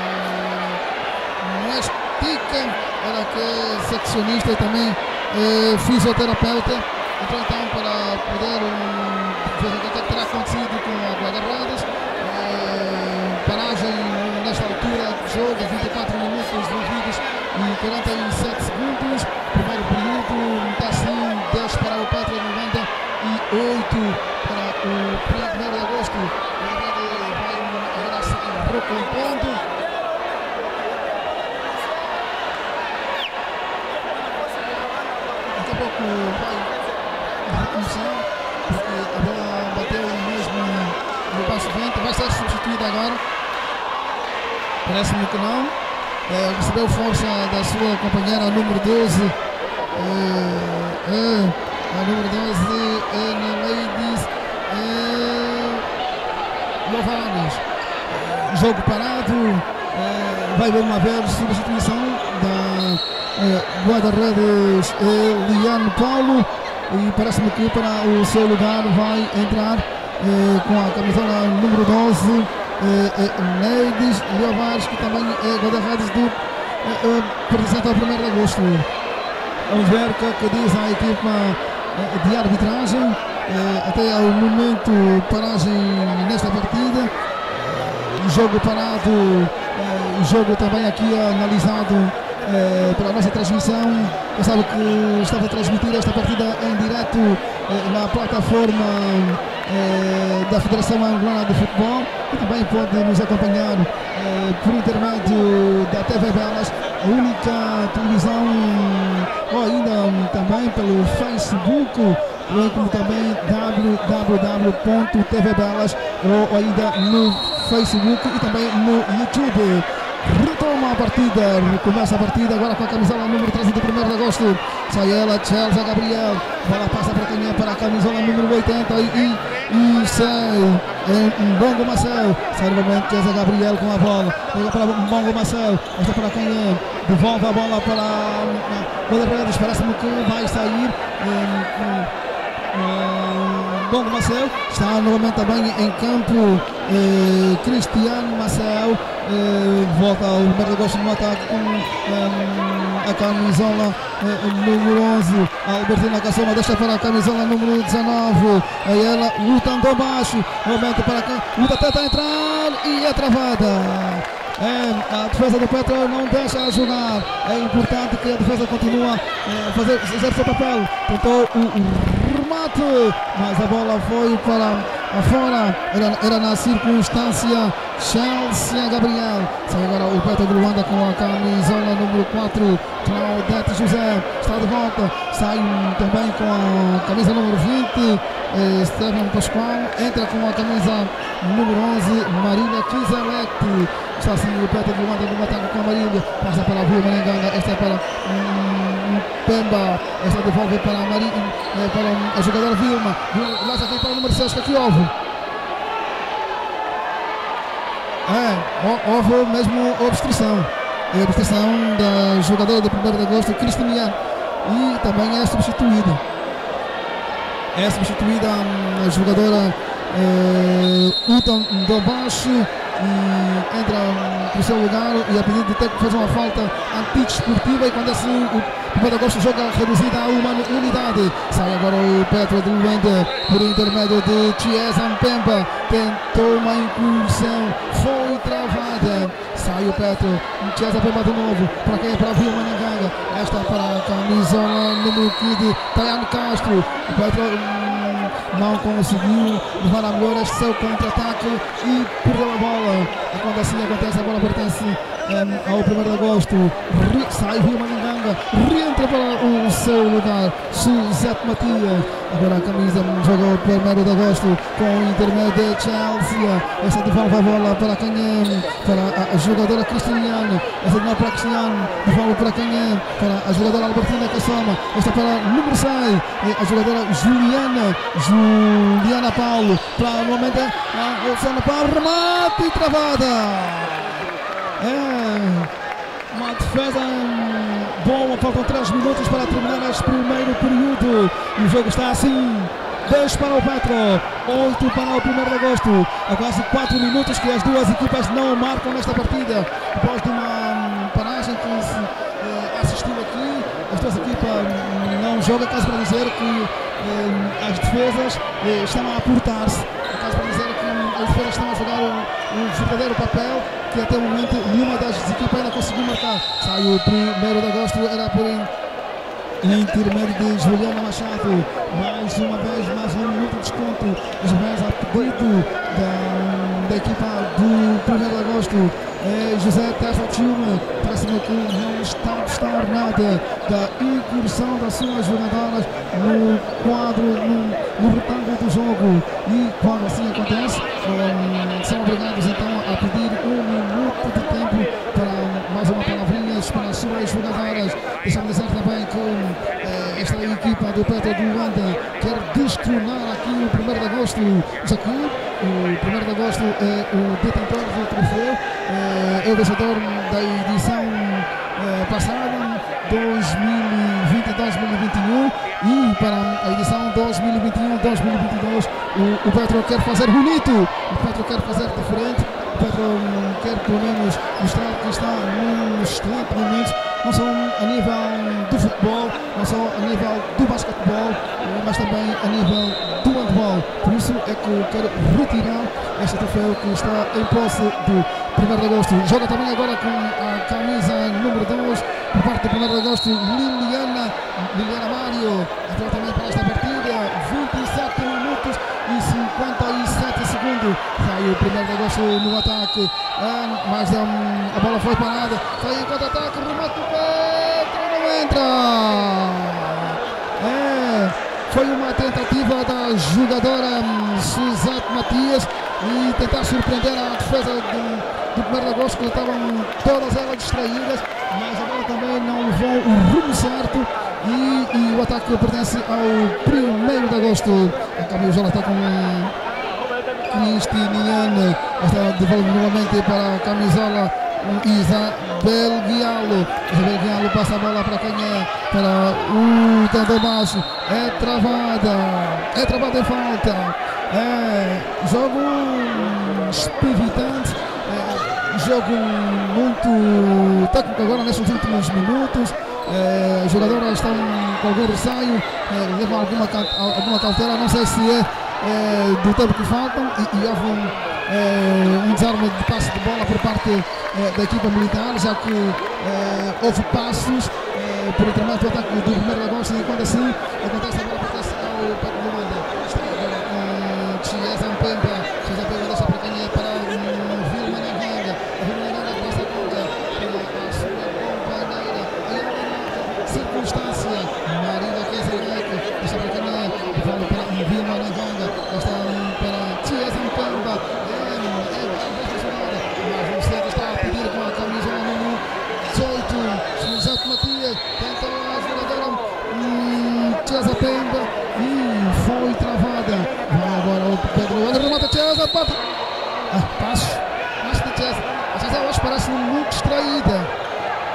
ela que é seccionista e também é fisioterapeuta. Então, então para poder um, ver o que, é que terá acontecido com a guarda-redes, é, paragem nesta altura do jogo, vinte e quatro minutos envolvidos e quarenta e sete segundos. Primeiro período está assim, dez para o Petro de Luanda e oito para o primeiro de agosto. A guarda vai agora se recompondo. Pouco vai recomeçar, porque a bola bateu mesmo no baixo vento, vai ser substituída agora. Parece-me que não. É, recebeu força da sua companheira, a número doze. É, é, a número doze, Ana Ladies é, Lovanes. É, jogo parado. É, vai uma vez substituição da guarda-redes é, Liane Paulo, e parece-me que para o seu lugar vai entrar é, com a camisola número doze é, é, Neides Leovares, que também é guarda-redes do é, é, pertencente ao primeiro de agosto. Vamos ver o que, que diz a equipa é, de arbitragem. É, até ao momento, paragem nesta partida, é, jogo parado, é, jogo também aqui analisado É, pela nossa transmissão. Eu sabe que estava a transmitir esta partida em direto é, na plataforma é, da Federação Angolana de Futebol, e também pode nos acompanhar é, por intermédio da T V Belas, a única televisão, ou ainda também pelo Facebook, bem como também w w w ponto t v belas, ou ainda no Facebook e também no YouTube. Retoma a partida, recomeça a partida agora com a camisola número treze do primeiro de agosto. Sai ela, Chelsea Gabriel. Bola passa para quem é para a camisola número oitenta e, e, e sai em Bongo Marcel. Sai novamente Chelsea Gabriel com a bola. Pega para Bongo Marcel. Esta para quem é. Devolve a bola para Guarda-redes. Parece-me que vai sair. Em, em, Bongo Marcel. Está novamente também em campo eh, Cristiano Marcel. Eh, volta ao primeiro de agosto no ataque com eh, a camisola eh, número onze, Albertina Cassoma, deixa para a camisola número dezanove, aí ela lutando abaixo, momento para quem luta, tenta entrar e é travada. É, a defesa do Petro não deixa jogar, é importante que a defesa continue a é, fazer, fazer seu papel. Tentou o, o remate, mas a bola foi para fora, era, era na circunstância. Chelsea Gabriel. Sai agora o Petro de Luanda com a camisola número quatro, Claudete José está de volta. Sai também com a camisa número vinte, eh, Estevam Pascoal. Entra com a camisa número onze, Marília Kizelec. Está assim o Petro de Luanda no ataque com a Marília. Passa para a Vilma Ngenga. Esta é para um, Pemba. Esta devolve para a Marília, eh, para a jogadora Vilma. Lança aqui para o número seis, que aqui houve. É, houve mesmo obstrução. É a obstrução da jogadora do primeiro de agosto, Cristiniano. E também é substituída. É substituída a jogadora é, Utan Dobashi. E entra no seu lugar e a pedido de ter que fazer uma falta antidesportiva, e quando assim o primeiro de agosto joga reduzida a uma unidade. Sai agora o Petro de Luanda por intermédio de Chiesa Mpemba, tentou uma incursão, foi travada. Sai Sai o Petro. Chiesa Pemba de novo. Para quem é para Vila Maninganga. Esta para a camisola número quinze. Tayane Castro. O Petro hum, não conseguiu levar a melhor este seu contra-ataque e perdeu a bola. E quando assim acontece, a bola pertence um, ao primeiro de agosto. Re, sai Vila Maninganga. Reentra para o, o seu lugar. Suzete Matias. Agora a camisa jogou primeiro de agosto com o intermédio de Chelsea. Esta devolve a bola para Canhém, para a, a jogadora Cristiane. Esta devolve para Cristiane, devolve para Canhém, para a jogadora Albertina Cassoma. Esta para o número seis, a jogadora Juliana, Juliana Paulo. Para o momento, a Luciana Paulo, remate e travada. É uma defesa boa, faltam três minutos para terminar este primeiro período. E o jogo está assim: dez para o Petro, oito para o primeiro de agosto. Há quase quatro minutos que as duas equipas não marcam nesta partida. Depois de uma paragem que se eh, assistiu aqui, as duas equipas não jogam, caso para dizer que eh, as defesas eh, estão a aportar-se. Caso para dizer que as defesas estão a jogar um, um verdadeiro papel, que até o momento nenhuma das equipas ainda conseguiu marcar. Sai o primeiro de agosto, era por intermédio de Juliana Machado. Mais uma vez, mais um minuto de desconto. As vezes a pedido da, da equipa do primeiro de agosto. É José Terra Tilma. Parece-me que não está a gostar nada da incursão das suas jogadoras no quadro, no, no retângulo do jogo. E quando assim acontece, um, são obrigados então a pedir um minuto de tempo para mais uma palavrinha para as suas jogadoras. Deixa-me dizer também que eh, esta equipa do Petro de Luanda quer destronar aqui o primeiro de agosto. Já que o primeiro de agosto é o detentor do troféu, é, é o vencedor da edição é, passada, dois mil e vinte, dois mil e vinte e um, e para a edição dois mil e vinte e um, dois mil e vinte e dois o, o Petro quer fazer bonito, o Petro quer fazer diferente. O Petro um, quer pelo menos mostrar que está num excelente momento, não só a nível do futebol, não só a nível do basquetebol, mas também a nível do handball. Por isso é que eu quero retirar este troféu que está em posse do primeiro de agosto. Joga também agora com a camisa número dois, por parte do primeiro de agosto, Liliana, Liliana Mário. Entrou também para esta partida, vinte e sete minutos e cinquenta e sete segundos. Sai o primeiro de agosto no ataque, ah, mas um, a bola foi parada. Sai em contra-ataque, remate do Petro, não entra. É, foi uma tentativa da jogadora um, Suzete Matias e tentar surpreender a defesa do, do primeiro de agosto, que estavam todas elas distraídas, mas a bola também não levou o rumo certo. E, e o ataque pertence ao primeiro de agosto. A camisola está com Cristiniane. Esta devolve novamente para a camisola Isabel Guialo. Isabel Guialo passa a bola para quem é? Para o tendão baixo. É travada. É travada em falta. É jogo espivitante. É jogo muito técnico agora nestes últimos minutos. É, as jogadoras estão com algum receio, é, levam alguma, alguma cautela, não sei se é, é do tempo que faltam, e, e houve um, é, um desarme de passe de bola por parte é, da equipa militar, já que é, houve passos é, por intermédio do ataque do primeiro de agosto, e quando assim acontece a bola pertence ao Petro de Luanda. Está agora com Chiesa Mpemba. Chiesa Mpemba deixa para quem é para um Vila Maninganga. A Vila Maninganga passa a conta para a sua companheira. Circunstância, Marina Keselec, deixa para quem é, devolve para um Vila Maninganga. Está para Chiesa Mpemba. É, é, é jogada, mas o centro está a pedir com a camisola número dezoito. Suzete Matias tenta a jogadora hum, Chiesa Mpemba e foi travada. Vai agora o Pedro Luanda, remata Chiesa, bate. Ah, passo, passo de Chiesa. A Chiesa hoje parece muito distraída.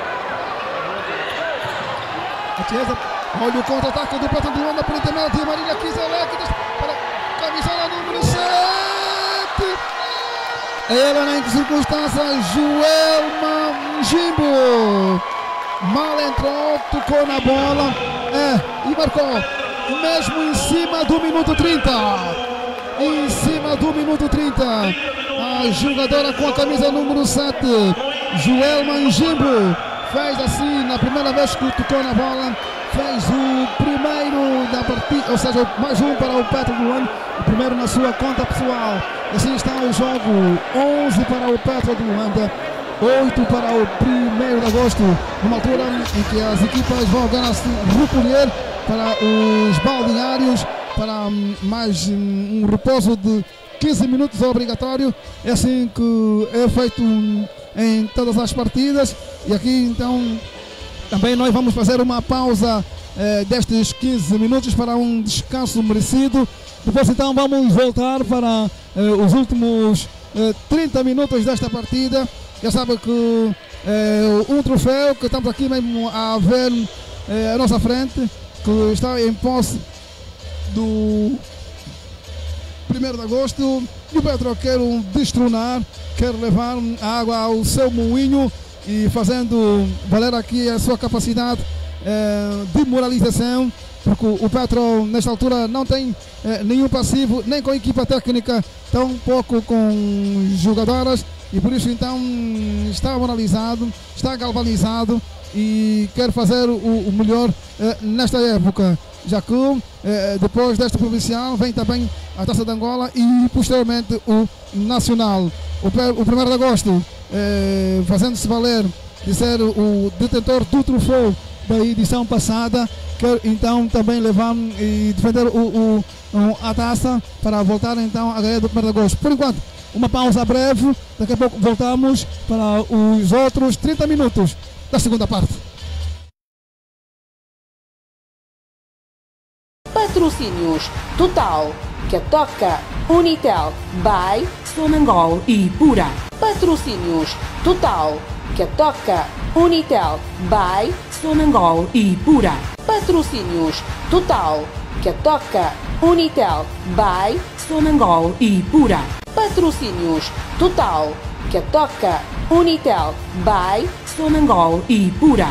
A Chiesa, olha o contra-ataque do Petro de Luanda por intermédio de Marília Keselec para a camisola número sete. Ela na circunstância, Joelma Njimbo. Mal entrou, tocou na bola, é, e marcou, mesmo em cima do minuto trinta. Em cima do minuto trinta. A jogadora com a camisa número sete, Joel Manjimbo fez assim na primeira vez que tocou na bola, fez o primeiro da partida, ou seja, mais um para o Petro de Luanda, o primeiro na sua conta pessoal. Assim está o jogo, onze para o Petro de Luanda, oito para o primeiro de agosto, numa altura em que as equipas vão agora se recolher para os balneários, para mais um repouso de quinze minutos obrigatório. É assim que é feito em todas as partidas. E aqui então também nós vamos fazer uma pausa eh, destes quinze minutos para um descanso merecido. Depois então vamos voltar para eh, os últimos eh, trinta minutos desta partida. Já sabe que eh, um troféu que estamos aqui mesmo a ver eh, à nossa frente, que está em posse do primeiro de agosto, e o Petro quer um destronar, quer levar a água ao seu moinho e fazendo valer aqui a sua capacidade eh, de moralização, porque o Petro nesta altura não tem eh, nenhum passivo, nem com equipa técnica, tão pouco com jogadoras, e por isso então está moralizado, está galvanizado e quer fazer o, o melhor eh, nesta época, já que eh, depois desta provincial vem também a Taça de Angola e posteriormente o Nacional. O, o primeiro de agosto eh, fazendo-se valer de ser o detentor do troféu da edição passada, quer então também levar e defender o, o, a taça para voltar então a ganhar do primeiro de agosto. Por enquanto, uma pausa breve, daqui a pouco voltamos para os outros trinta minutos da segunda parte. Patrocínios Total, Catoca, Unitel, by Sonangol e Pura. Patrocínios Total, Catoca, Unitel, by Sonangol e Pura. Patrocínios Total, Catoca, Unitel, by Sonangol e Pura. Patrocínios Total, Catoca, Unitel, by Sonangol e Pura.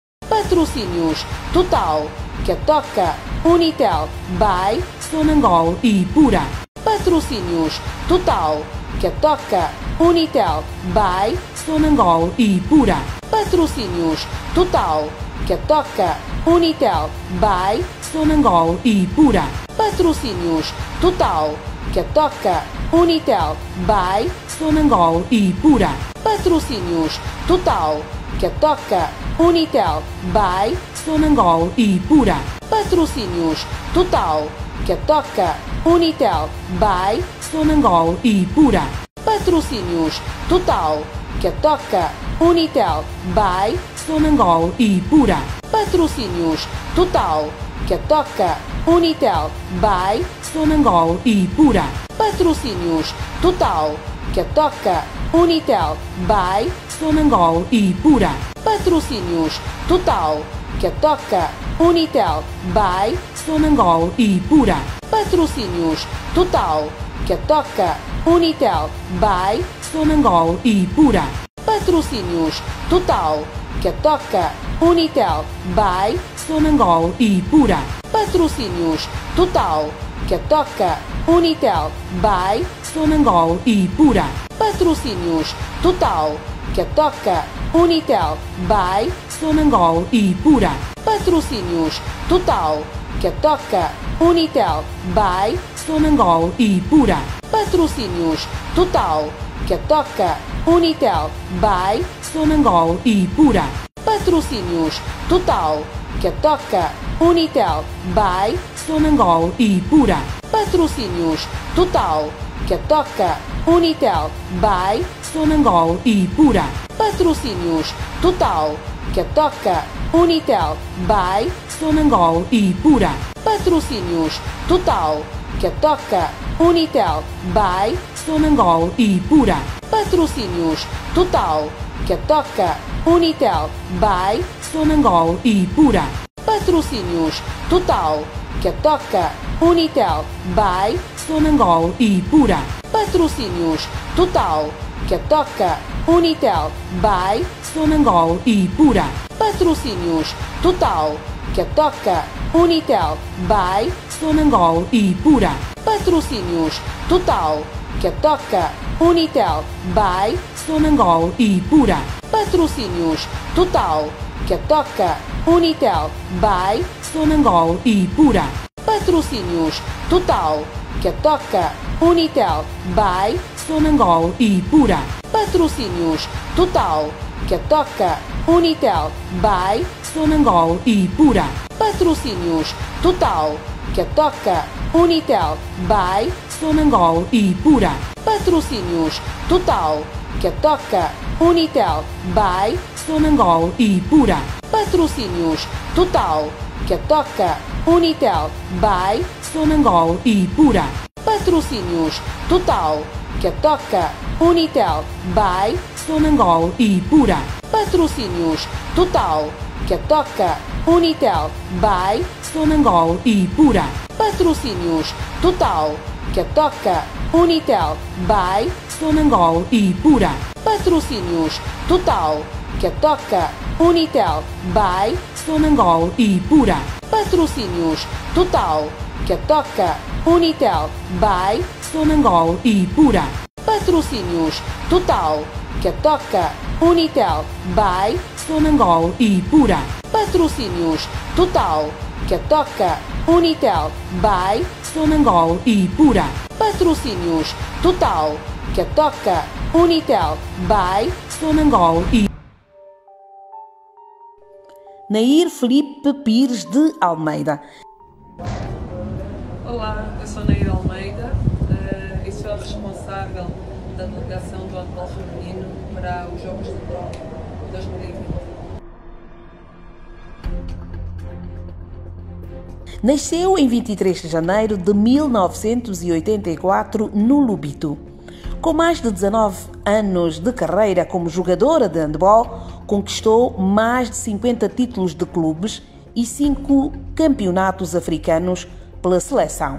Patrocínios Total, Catoca, Unitel, by Sonangol e Pura. Patrocínios Total, Catoca, Unitel, by Sonangol e Pura. Patrocínios Total, Catoca, Unitel, by Sonangol e Pura. Patrocínios Total, Catoca, Unitel, by Sonangol e Pura. Patrocínios Total, Catoca, Unitel, by Sonangol e Pura. Patrocínios Total, Catoca, Unitel, by Sonangol e Pura. Patrocínios Total, Catoca, Unitel, by Sonangol e Pura. Patrocínios Total, Catoca, Unitel, by Sonangol e Pura. Patrocínios Total, Catoca, Unitel, by Sonangol e Pura. Patrocínios Total, Catoca, Unitel, by Sonangol e Pura. Patrocínios Total, Catoca, Unitel, by Sonangol e Pura. Patrocínios Total, Catoca, Unitel, by Sonangol e Pura. Patrocínios Total, Catoca, Unitel, by Sonangol e Pura. Patrocínios Total, Catoca, Unitel, by Sonangol e Pura. Patrocínios Total, Catoca, Unitel, by Sonangol e Pura. Patrocínios Total, Catoca, Unitel, by Sonangol e Pura. Patrocínios Total, Catoca, Unitel, by Sonangol e Pura. Patrocínios Total, Catoca, Unitel, by Sonangol e Pura. Patrocínios Total, Catoca, Unitel, by Sonangol e Pura. Patrocínios Total, Catoca, Unitel, by Sonangol e Pura. Patrocínios Total, Catoca, Unitel, by Sonangol e Pura. Patrocínios Total, Catoca, Unitel, by Sonangol e Pura. Patrocínios Total, Catoca, Unitel, by Sonangol e Pura. Patrocínios Total, Catoca, Unitel, by Sonangol e Pura. Patrocínios Total, Catoca, Unitel, by Sonangol e Pura. Patrocínios Total, Catoca, Unitel, by Sonangol e Pura. Patrocínios Total, Catoca, Unitel, by Sonangol e Pura. Patrocínios Total, Catoca, Unitel, by Sonangol e Pura. Patrocínios Total, Catoca, Unitel, by Sonangol e Pura. Patrocínios Total, Catoca, Unitel, by Sonangol e Pura. Patrocínios Total, Catoca, Unitel, by Sonangol e Pura. Patrocínios Total, Catoca, Unitel, by Sonangol e Pura. Patrocínios Total, Catoca, Unitel, by Sonangol e Pura. Patrocínios Total, Catoca, Unitel, by Sonangol e Pura. Patrocínios Total, Catoca, Unitel, by Sonangol e Pura. Patrocínios Total, Catoca, Unitel, by Sonangol e Pura. Patrocínios Total, Catoca, Unitel, by Sonangol e Pura. Patrocínios Total, Catoca, Unitel, by Sonangol e Pura. Patrocínios Total, Catoca, Unitel, by Sonangol e Nair Felipe Pires de Almeida. Olá, eu sou Nair Almeida uh, e sou a responsável da delegação do handball feminino para os Jogos de Tóquio dois mil e vinte. Nasceu em vinte e três de janeiro de mil novecentos e oitenta e quatro no Lubito. Com mais de dezanove anos de carreira como jogadora de handball, conquistou mais de cinquenta títulos de clubes e cinco campeonatos africanos pela seleção.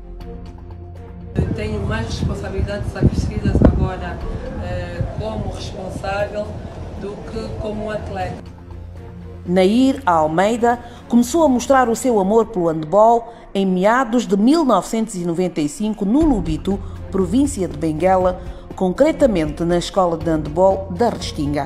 Tenho mais responsabilidades acrescidas agora eh, como responsável do que como atleta. Nair Almeida começou a mostrar o seu amor pelo handball em meados de mil novecentos e noventa e cinco no Lubito, província de Benguela, concretamente na escola de handball da Restinga.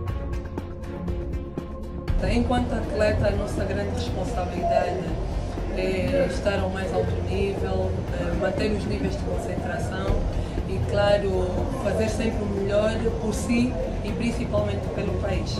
Enquanto atleta, a nossa grande responsabilidade é estar ao mais alto nível, manter os níveis de concentração e, claro, fazer sempre o melhor por si e principalmente pelo país.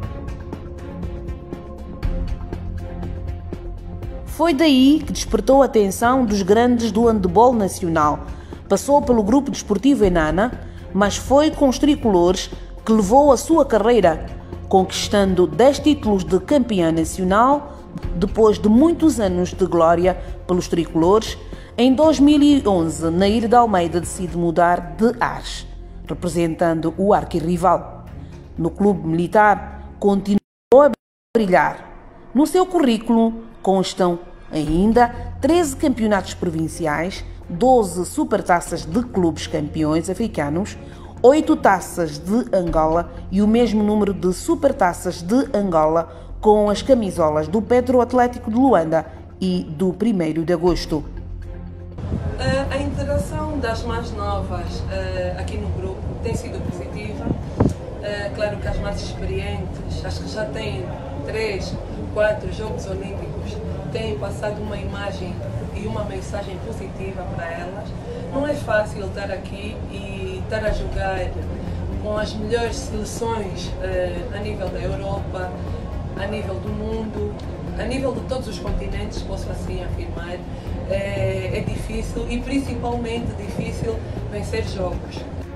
Foi daí que despertou a atenção dos grandes do handball nacional. Passou pelo grupo desportivo Enana, mas foi com os tricolores que levou a sua carreira, conquistando dez títulos de campeã nacional. Depois de muitos anos de glória pelos tricolores, em dois mil e onze, Nair de Almeida decide mudar de ares, representando o arquirrival. No clube militar, continuou a brilhar. No seu currículo constam ainda treze campeonatos provinciais, doze supertaças de clubes campeões africanos, oito taças de Angola e o mesmo número de supertaças de Angola com as camisolas do Petro Atlético de Luanda e do primeiro de agosto. A integração das mais novas aqui no grupo tem sido positiva. Claro que as mais experientes, as que já têm três, quatro Jogos Olímpicos, têm passado uma imagem e uma mensagem positiva para elas. Não é fácil estar aqui e estar a jogar com as melhores seleções a nível da Europa, a nível do mundo, a nível de todos os continentes, posso assim afirmar. É, é difícil e principalmente difícil vencer jogos.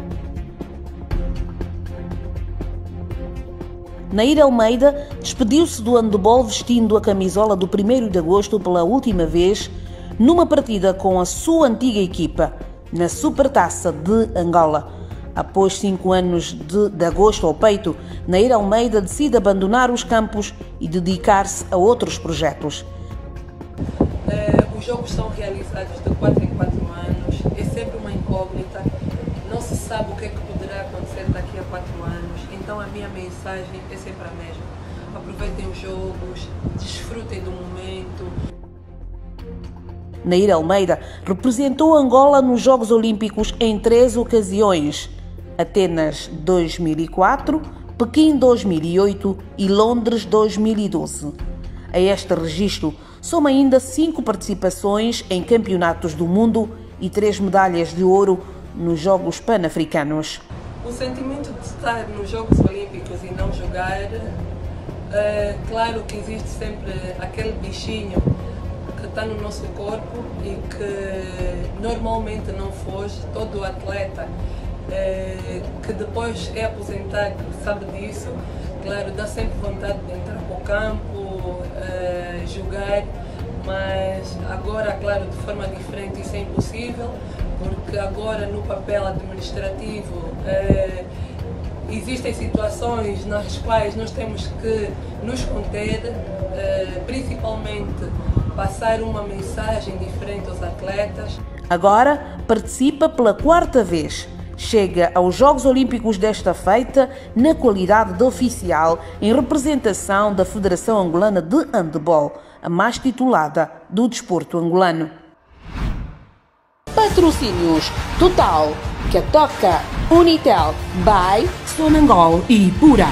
Nair Almeida despediu-se do handball vestindo a camisola do primeiro de agosto pela última vez numa partida com a sua antiga equipa, na Supertaça de Angola. Após cinco anos de, de agosto ao peito, Nair Almeida decide abandonar os campos e dedicar-se a outros projetos. Uh, os jogos são realizados de quatro em quatro anos, é sempre uma incógnita, não se sabe o que é que poderá acontecer daqui a quatro anos, então a minha mensagem é sempre a mesma. Aproveitem os jogos, desfrutem do momento. Nair Almeida representou Angola nos Jogos Olímpicos em três ocasiões: Atenas dois mil e quatro, Pequim dois mil e oito e Londres dois mil e doze. A este registro soma ainda cinco participações em campeonatos do mundo e três medalhas de ouro nos Jogos Pan-Africanos. O sentimento de estar nos Jogos Olímpicos e não jogar, é claro que existe sempre aquele bichinho que está no nosso corpo e que normalmente não foge. Todo atleta é, que depois é aposentado sabe disso. Claro, dá sempre vontade de entrar para o campo, é, jogar, mas agora, claro, de forma diferente isso é impossível, porque agora no papel administrativo é, existem situações nas quais nós temos que nos conter, é, principalmente passar uma mensagem diferente aos atletas. Agora participa pela quarta vez. Chega aos Jogos Olímpicos desta feita na qualidade de oficial em representação da Federação Angolana de Handebol, a mais titulada do desporto angolano. Patrocínios Total, que toca Unitel, by Sonangol e Pura.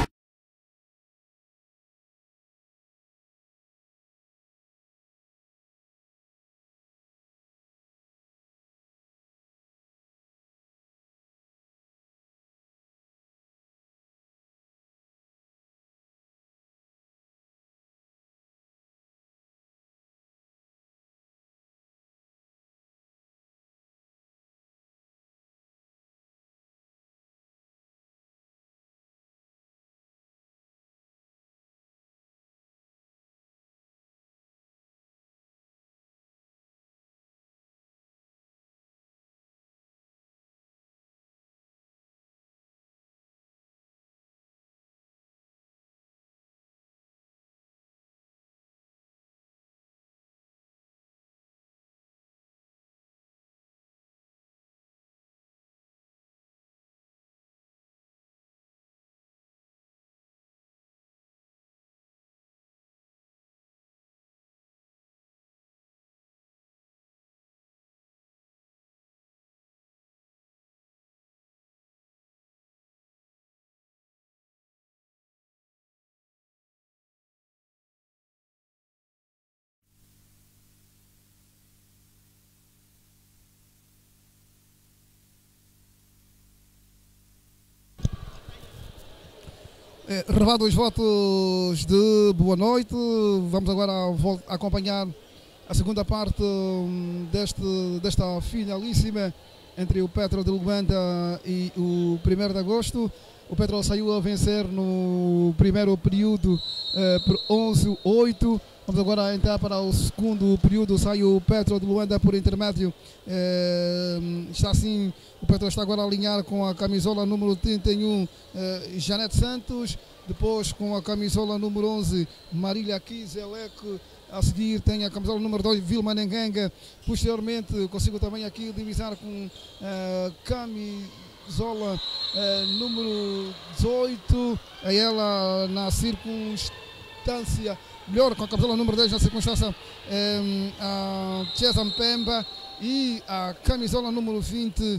É, revados os votos de boa noite, vamos agora acompanhar a segunda parte deste, desta finalíssima entre o Petro de Luanda e o primeiro de agosto. O Petro saiu a vencer no primeiro período eh, por onze a oito. Vamos agora entrar para o segundo período. Sai o Petro de Luanda por intermédio. Eh, está assim, o Petro está agora a alinhar com a camisola número trinta e um, eh, Janete Santos. Depois com a camisola número onze, Marília Kizelec. A seguir tem a camisola número dois, Vilma Nengenga. Posteriormente consigo também aqui divisar com a uh, camisola uh, número dezoito. A ela na circunstância, melhor, com a camisola número dez na circunstância, um, a Chesa Mpemba. E a camisola número vinte,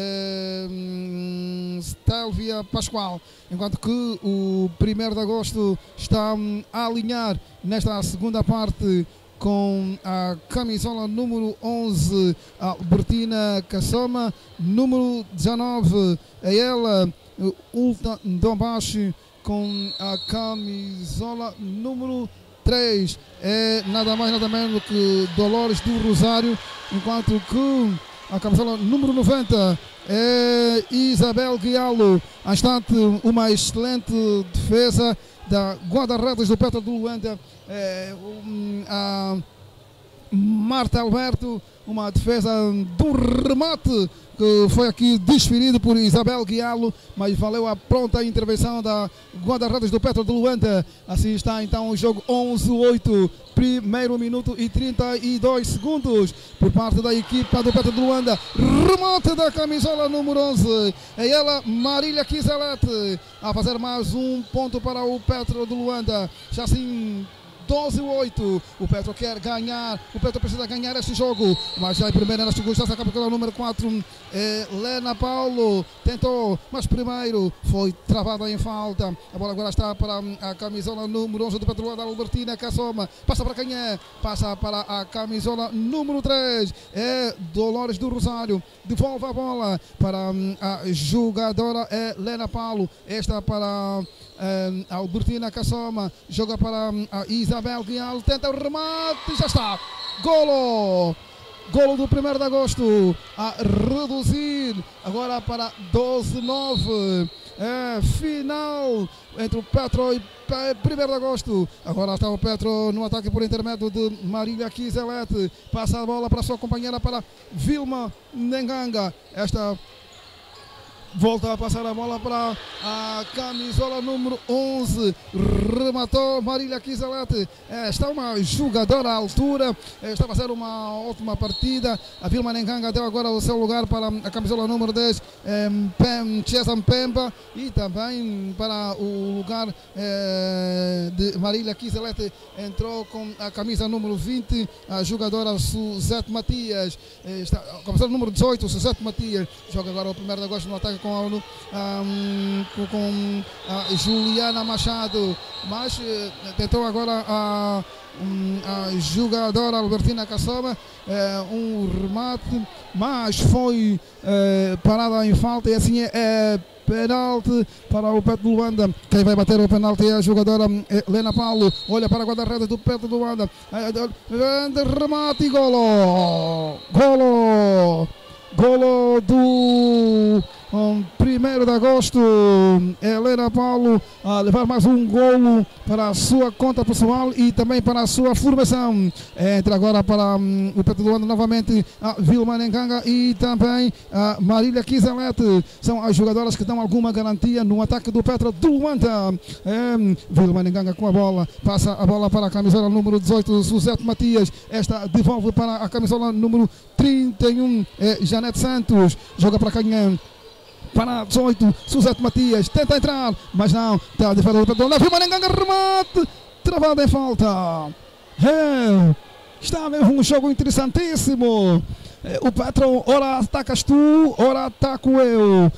um, Stelvia Pascoal. Enquanto que o primeiro de agosto está um, a alinhar nesta segunda parte com a camisola número onze, Albertina Cassoma. Número dezanove, a ela, Ulta Ndombashi, com a camisola número três, é nada mais nada menos do que Dolores do Rosário. Enquanto que a camisola número noventa é Isabel Guialo. A instante, uma excelente defesa da guarda-redes do Petro de Luanda, é, um, a Marta Alberto, uma defesa do remate que foi aqui desferido por Isabel Guialo, mas valeu a pronta intervenção da guarda-redes do Petro de Luanda. Assim está então o jogo onze a oito, primeiro minuto e trinta e dois segundos por parte da equipa do Petro de Luanda. Remate da camisola número onze, é ela, Marília Kizelec, a fazer mais um ponto para o Petro de Luanda. Já assim doze a oito. O Petro quer ganhar, o Petro precisa ganhar este jogo, mas já em primeira nesta circunstância acaba pela número quatro, é, Lena Paulo, tentou, mas primeiro foi travada em falta. A bola agora está para a camisola número onze do Petro da Albertina Cassoma, passa para quem é? Passa para a camisola número três, é Dolores do Rosário, devolve a bola para a jogadora é Lena Paulo, esta para Um, Albertina Cassoma, joga para um, a Isabel Guial, tenta o remate, já está, golo, golo do primeiro de agosto, a reduzir agora para doze a nove, é, final entre o Petro e primeiro de agosto, agora está o Petro no ataque por intermédio de Marília Kizelete, passa a bola para a sua companheira, para Vilma Nenganga, esta volta a passar a bola para a camisola número onze, rematou Marília Kizelete, é, está uma jogadora à altura, é, está a fazer uma ótima partida. A Vilma Nenganga deu agora o seu lugar para a camisola número dez, é, Chesa Mpemba, e também para o lugar é, de Marília Kizelete entrou com a camisa número vinte, a jogadora Suzete Matias, é, está, a camisola número dezoito, Suzete Matias, joga agora o primeiro de agosto no ataque com a, um, com a Juliana Machado, mas uh, tentou agora a, um, a jogadora Albertina Cassoma, uh, um remate, mas foi uh, parada em falta, e assim é, é penalti para o Petro de Luanda. Quem vai bater o penalti é a jogadora Lena Paulo, olha para a guarda-redes do Petro de Luanda, grande remate e golo, golo, golo do um, primeiro de agosto, Helena Paulo a levar mais um golo para a sua conta pessoal e também para a sua formação. Entra agora para um, o Petro de Luanda novamente a Vilma Nenganga e também a Marília Kizelete. São as jogadoras que dão alguma garantia no ataque do Petro de Luanda. É, Vilma Nenganga com a bola, passa a bola para a camisola número dezoito, Suzete Matias. Esta devolve para a camisola número trinta e um, é, Janete Santos. Joga para Canhã. Para dezoito, Suzete Matias, tenta entrar, mas não, está de fora do Petro. Vilma Nenganga, remate, travado em falta. É, está mesmo um jogo interessantíssimo. É, o Petro, ora atacas tu, ora ataco eu.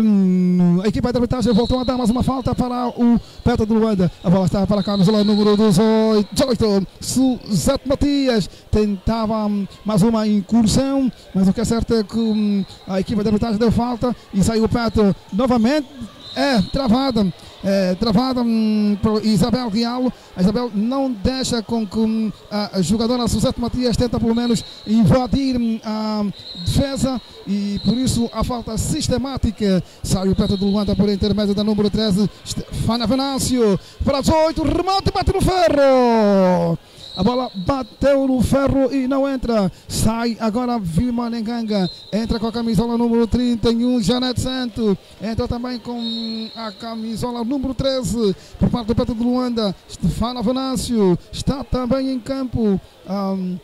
Um, a equipa de arbitragem voltou a dar mais uma falta para o Petro de Luanda. A bola está para a camisola número dezoito, Suzete Matias. Tentava um, mais uma incursão, mas o que é certo é que um, a equipa de arbitragem deu falta e saiu o Petro novamente. É travada, é, travada hum, por Isabel Guialo. A Isabel não deixa com que hum, a, a jogadora Suzete Matias tenta pelo menos invadir hum, a defesa, e por isso a falta sistemática. Sai o Petro de Luanda por intermédio da número treze, Stefana Venâncio, para dezoito, remate, bate no ferro. A bola bateu no ferro e não entra. Sai agora Vilma Nenganga. Entra com a camisola número trinta e um, Janete Santos. Entra também com a camisola número treze, por parte do Petro de Luanda, Stefana Venâncio. Está também em campo Um,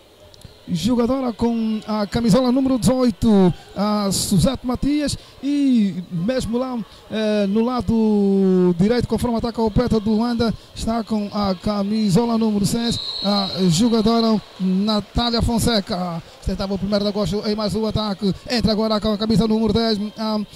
jogadora com a camisola número dezoito, a Suzete Matias, e mesmo lá eh, no lado direito, conforme ataca o Petro de Luanda, está com a camisola número seis, a jogadora Natália Fonseca. Tentava o primeiro de agosto em mais um ataque. Entra agora com a camisa número dez, a um,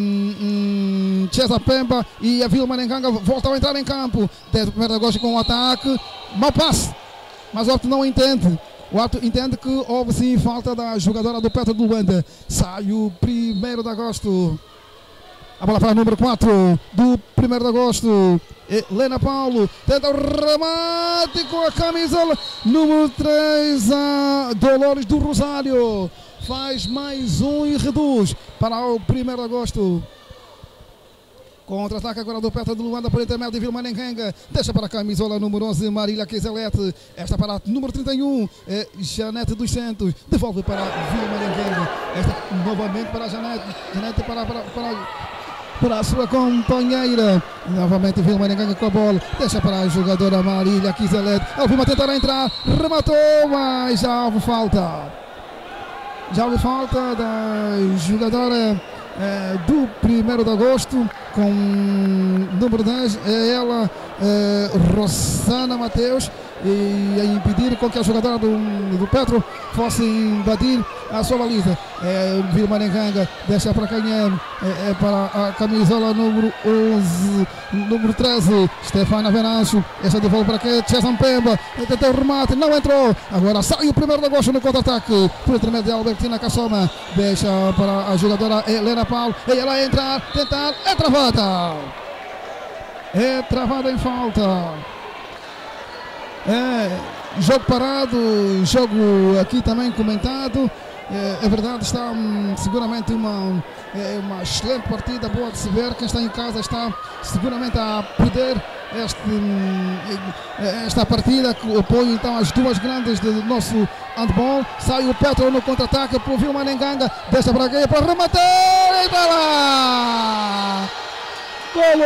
um, Chesa Pemba, e a Vilma Nenganga volta a entrar em campo. Desde o primeiro de agosto com o ataque, mau passe, mas o árbitro não entende. O árbitro entende que houve sim falta da jogadora do Petro de Luanda. Sai o primeiro de agosto. A bola para o número quatro do primeiro de agosto. Helena Paulo tenta o remate com a camisola número três, a Dolores do Rosário. Faz mais um e reduz para o primeiro de agosto. Contra-ataque agora do Petro de Luanda por intermédio de Vilma Nenganga. Deixa para a camisola número onze, Marília Kizelete. Esta para a número trinta e um, é Janete dos Santos. Devolve para Vilma Nenganga. Esta novamente para a Janete. Janete para, para, para, para a sua companheira. Novamente Vilma Nenganga com a bola. Deixa para a jogadora Marília Kizelete. Ela vai tentar entrar. Rematou, mas já houve falta. Já houve falta da jogadora É, do primeiro de agosto, com número dez, é ela, eh, Rosana Mateus, e a impedir com que a jogadora do, do Petro fosse invadir a sua baliza. É, Vilma Nenganga deixa para quem é, é, é para a camisola número onze, número treze, Stefana Venancio. Essa de volta para quem? Chesson Pemba, tentou o remate, não entrou. Agora sai o primeiro de agosto no contra-ataque por intermédio de Albertina Cassoma. Deixa para a jogadora Helena Paulo, e ela entrar, tentar, é travada. É travada em falta. É, jogo parado, jogo aqui também comentado. É, é verdade, está hum, seguramente uma, é, uma excelente partida, boa de se ver. Quem está em casa está seguramente a poder este, hum, esta partida, que opõe então as duas grandes do nosso handball. Sai o Petro no contra-ataque para o Vilma Nenganga, deixa para aqui para rematar e para lá! Golo!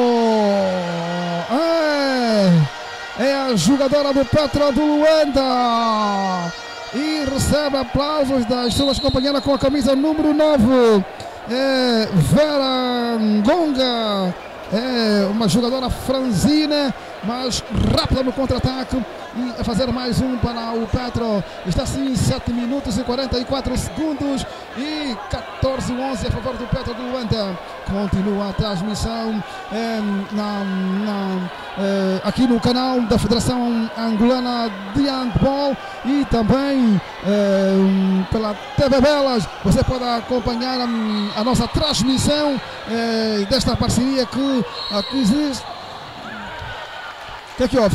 É. É a jogadora do Petro do Luanda e recebe aplausos das suas companheiras com a camisa número nove. É Vera Ngonga, é uma jogadora franzina, mas rápida no contra-ataque, e a fazer mais um para o Petro. Está assim sete minutos e quarenta e quatro segundos e catorze a onze a favor do Petro do Luanda. Continua a transmissão é, na, na, é, aqui no canal da Federação Angolana de Handball e também é, pela T V Belas. Você pode acompanhar a, a nossa transmissão é, desta parceria que aqui existe. O que é que houve?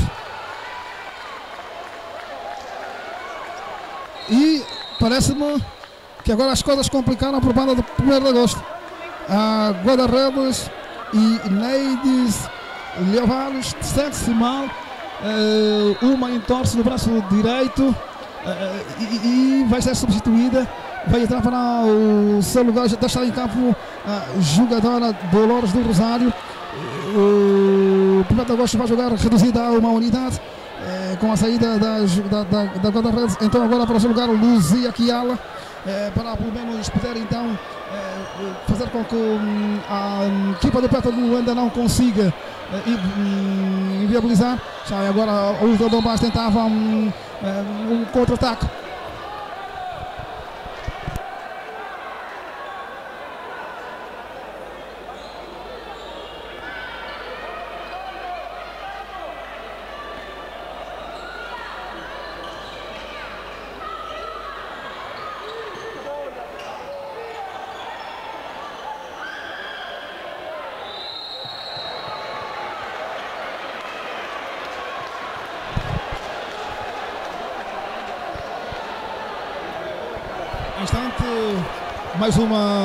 E parece-me que agora as coisas complicaram por banda do primeiro de agosto. A guarda-redes e Neides Leovalos sente-se mal, uh, uma entorce no braço direito, uh, e, e vai ser substituída. Vai entrar para o seu lugar, já está em campo a jogadora Dolores do Rosário. O primeiro de agosto vai jogar reduzida a uma unidade, eh, com a saída da, da, da, da guarda-redes. Então agora para o seu lugar Luzia Kiala, eh, para pelo menos poder então eh, fazer com que um, a equipa do Petro do Luanda não consiga eh, um, inviabilizar. Já agora os do Donbass tentavam um, um contra-ataque. Instante, mais uma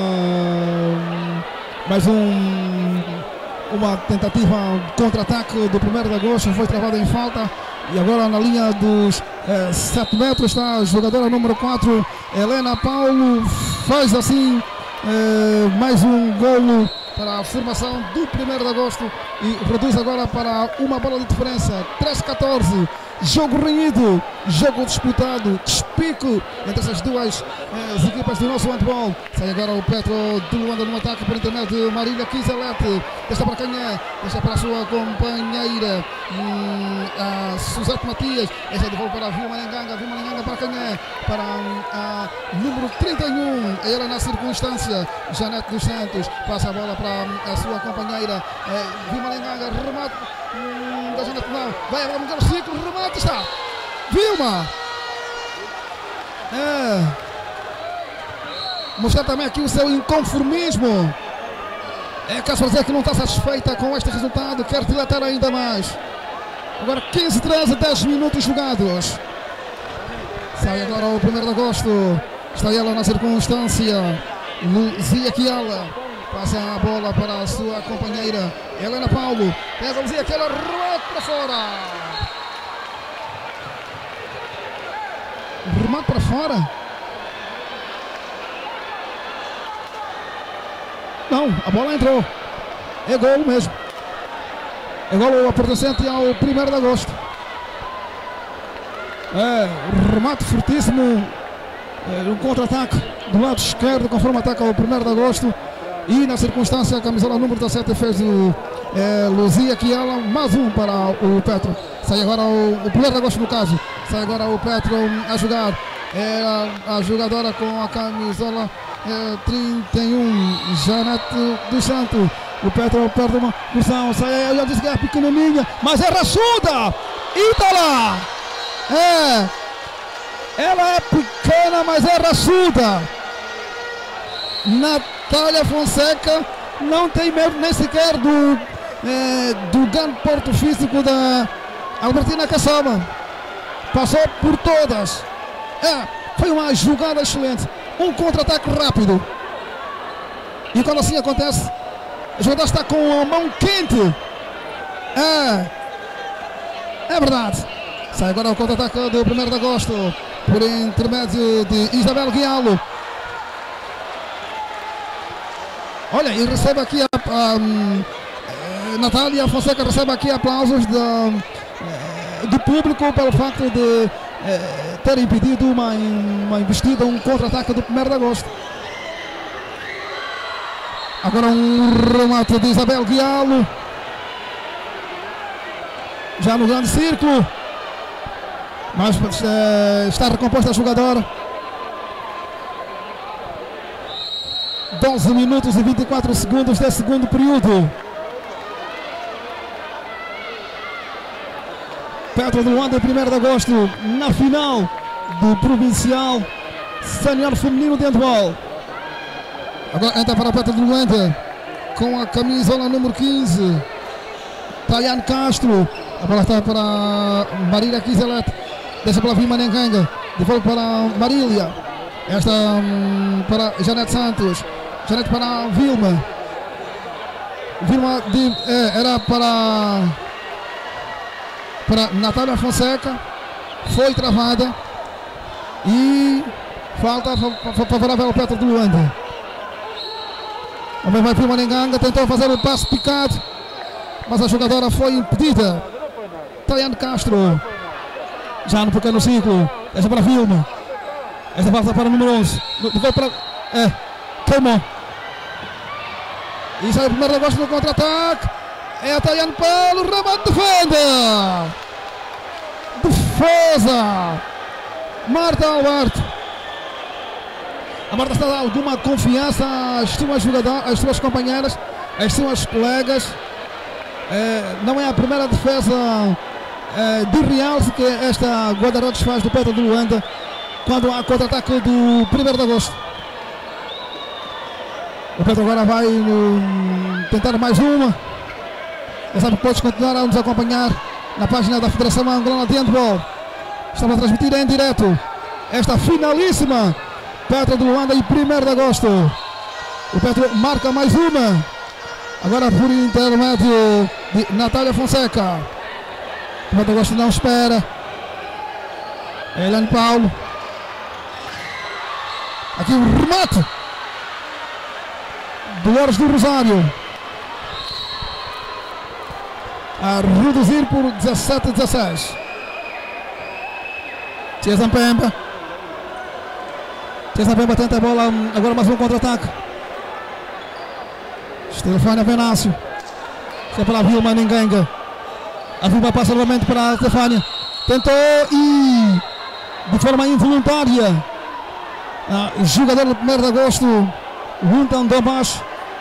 mais um uma tentativa de contra-ataque do primeiro de agosto, foi travada em falta, e agora na linha dos eh, sete metros está a jogadora número quatro, Helena Paulo, faz assim eh, mais um golo para a formação do primeiro de agosto e reduz agora para uma bola de diferença. Três a catorze, jogo renhido, jogo disputado, despico entre essas duas eh, as equipas do nosso handball. Sai agora o Petro do Luanda no ataque por intermédio de Marília Kizelete. Deixa para quem é? Deixa para a sua companheira hum, a Suzete Matias. Essa de volta para a Vilma Nenganga. Vilma Nenganga para quem é? Para hum, a número trinta e um. Ela na circunstância, Janete dos Santos. Passa a bola para hum, a sua companheira eh, Vilma Nenganga. Remate hum, da Janete, não. Vai agora mudar o ciclo. Remate está. Vilma. É. Mostrar também aqui o seu inconformismo. É caso para dizer que não está satisfeita com este resultado, quer dilatar ainda mais. Agora quinze, treze, dez minutos jogados. Sai agora o primeiro de agosto. Está ela na circunstância. Luzia Kiala. Passa a bola para a sua companheira Helena Paulo. Pega a Luzia Kiala, remate para fora. Remate para fora. Não, a bola entrou. É golo mesmo. É golo pertencente ao primeiro de agosto. É, remate fortíssimo. É, um contra-ataque do lado esquerdo, conforme ataca o primeiro de agosto. E na circunstância, a camisola número dezassete fez o, É, Luzia Kiala, mais um para o Petro. Sai agora o, o primeiro de agosto no caso. Sai agora o Petro a jogar. É a, a jogadora com a camisola é, trinta e um, Janete dos Santos. O Petro perde uma posição. Sai, eu já disse que é pequenininha, mas é raçuda. E tá lá. É. Ela é pequena, mas é raçuda. Natália Fonseca não tem medo nem sequer do, é, do grande porto físico da Albertina Caçaba. Passou por todas. É, foi uma jogada excelente. Um contra-ataque rápido. E quando assim acontece, a jogadora está com a mão quente. É, é verdade. Sai agora o contra-ataque do primeiro de agosto. Por intermédio de Isabel Guialo. Olha, e recebe aqui a, a, a Natália Fonseca recebe aqui aplausos da, do público pelo facto de é, ter impedido uma, uma investida, um contra-ataque do primeiro de agosto. Agora um remate de Isabel Guialo. Já no grande círculo. Mas é, está recomposta a jogadora. doze minutos e vinte e quatro segundos desse segundo período. Petro de Luanda, primeiro de agosto, na final do Provincial Senior Feminino de Handball. Agora entra para Petro de Luanda com a camisola número quinze, Tayane Castro. A bola está para Marília Kizelete. Deixa pela Vilma Nenganga. De volta para Marília. Esta hum, para Janete Santos. Janete para Vilma. Vilma de, é, era para para Natália Fonseca. Foi travada. E falta favorável ao Petro de Luanda. Também vai Vilma Nenganga. Tentou fazer o passo picado, mas a jogadora foi impedida. Tayane Castro. Já no pequeno ciclo. Deixa para Vilma. Esta falta para o número onze. Devolve para. É. Queimou. E sai o primeiro negócio do contra-ataque. É a Tayane Paulo. Remate, defenda. Defesa. Marta Alberto. A Marta está a dar alguma confiança às suas jogadoras, às suas companheiras, às suas colegas. É, não é a primeira defesa é, de realce que esta guarda-redes faz do Petro de Luanda quando há contra-ataque do primeiro de agosto. O Petro agora vai um, tentar mais uma. Já sabe que podes continuar a nos acompanhar na página da Federação Angolana de Handball. Estamos a transmitir em direto esta finalíssima Petro de Luanda e primeiro de agosto. O Petro marca mais uma. Agora por intermédio de Natália Fonseca. O Petro de agosto não espera. Eliane Paulo. Aqui o remate. Dolores do Rosário. A reduzir por dezassete a dezesseis. Tia Zampemba. Tia Zampemba tenta a bola. Agora mais um contra-ataque. Stefânia Venâncio. Está para a Vilma Nenganga. A Vilma passa novamente para a Stefânia. Tentou e de forma involuntária a jogadora do primeiro de agosto Runtan Domas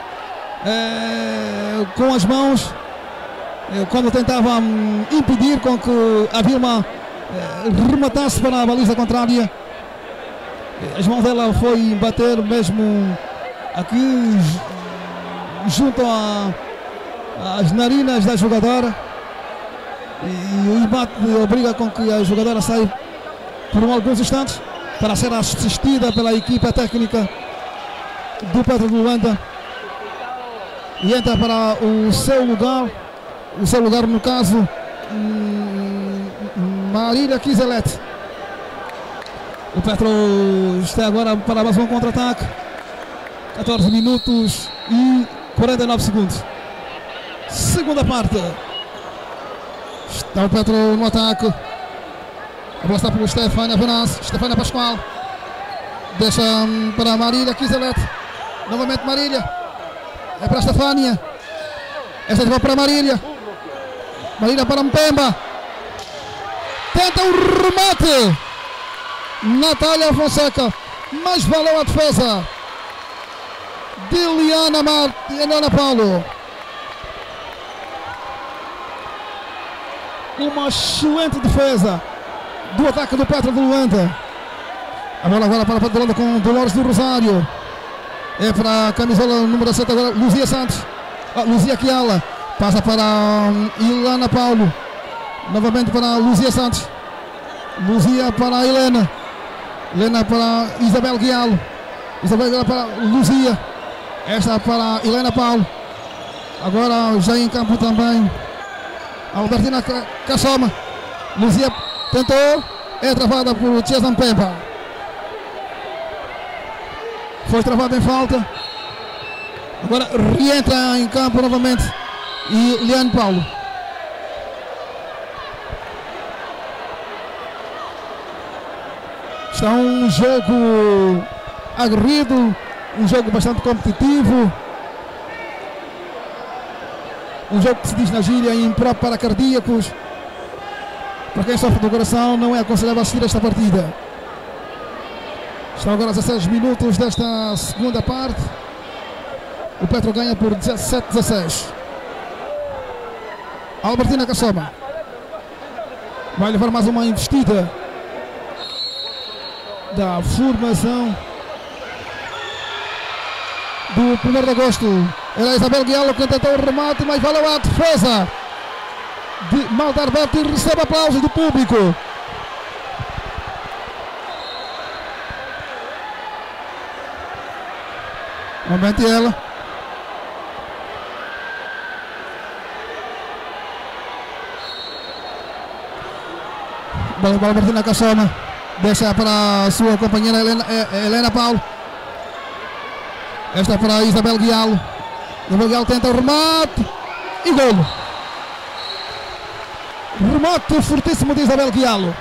é, com as mãos é, quando tentava um, impedir com que a Vilma é, rematasse para a baliza contrária. As mãos dela foi bater mesmo aqui junto às narinas da jogadora e o embate obriga com que a jogadora saia por alguns instantes para ser assistida pela equipa técnica do Petro de Luanda e entra para o seu lugar, o seu lugar no caso Marília Kizelete. O Petro está agora para mais um contra-ataque. catorze minutos e quarenta e nove segundos. Segunda parte. Está o Petro no ataque. A bola está para o Stefânia Venâncio. Stefânia Pascoal. Deixa para Marília Kizelete. Novamente Marília. É para a Stefânia. Essa vai para Marília. Marília para Mpemba. Tenta o remate. Natália Fonseca. Mas valeu a defesa de Liana, Mar... Liana Paulo. Uma excelente defesa do ataque do Petro de Luanda. A bola agora para o Luanda com Dolores do Rosário. É para a camisola número sete agora, Luzia Santos. Ah, Luzia Kiala. Passa para um, Ilana Paulo. Novamente para Luzia Santos. Luzia para a Helena. Helena para Isabel Guialo. Isabel Guialo para Luzia. Esta para Helena Paulo. Agora já em campo também Albertina Cassoma. Luzia tentou. É travada por Chesam Pemba. Foi travada em falta. Agora reentra em campo novamente e Liane Paulo. Está um jogo aguerrido, um jogo bastante competitivo, um jogo que se diz na gíria impróprio para cardíacos. Para quem sofre do coração, não é aconselhável assistir esta partida. Estão agora dezesseis minutos desta segunda parte. O Petro ganha por dezassete a dezesseis. Albertina Cassoma vai levar mais uma investida da formação do primeiro de agosto. Era Isabel Guialo que tentou o remate, mas valeu a defesa de Malta Alberto e recebe aplausos do público. Novamente ela. Bola para Albertina Cassoma. Deixa para a sua companheira Helena, Helena Paulo. Esta para Isabel Guialo. Isabel Guialo tenta o remate. E golo. Remate fortíssimo de Isabel Guialo.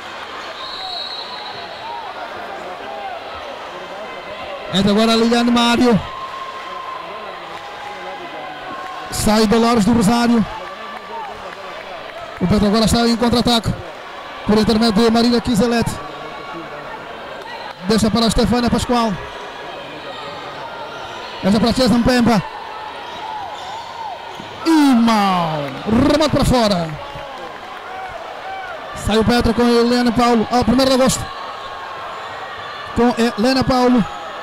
Entra agora a Liliane Mário. Sai Dolores do Rosário. O Petro agora está em contra-ataque por intermédio de Marília Kizelete. Deixa para a Stefânia Pascoal. Deixa para a Chesam Pemba. E mal. Remate para fora. Sai o Petro com Helena Paulo. Ao primeiro de agosto. Com Helena Paulo.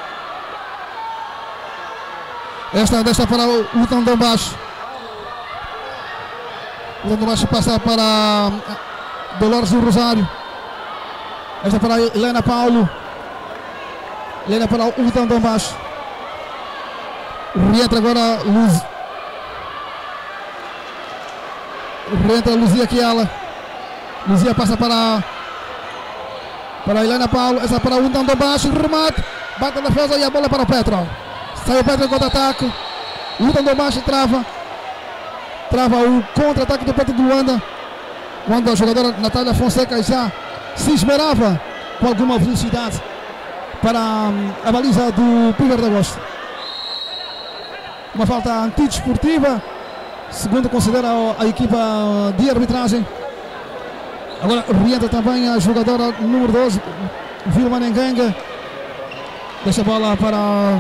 Esta deixa para o Utão de Baixo. O Utão de Baixo passa para Dolores do Rosário. Esta para Helena Paulo. Helena para o Utão de Baixo. Reentra agora Luz. Reentra Luzia Kiala. Luzia passa para para Helena Paulo. Essa para o Utão de Baixo. Remate. Bate a defesa e a bola para o Petro. Sai o Petro em contra-ataque. Luta do baixo, trava. Trava o contra-ataque do Petro de Luanda. Quando a jogadora Natália Fonseca já se esmerava com alguma velocidade para a baliza do primeiro de agosto. Uma falta antidesportiva, segundo considera a equipa de arbitragem. Agora reentra também a jogadora número doze, Vilma Nengenga. Deixa a bola para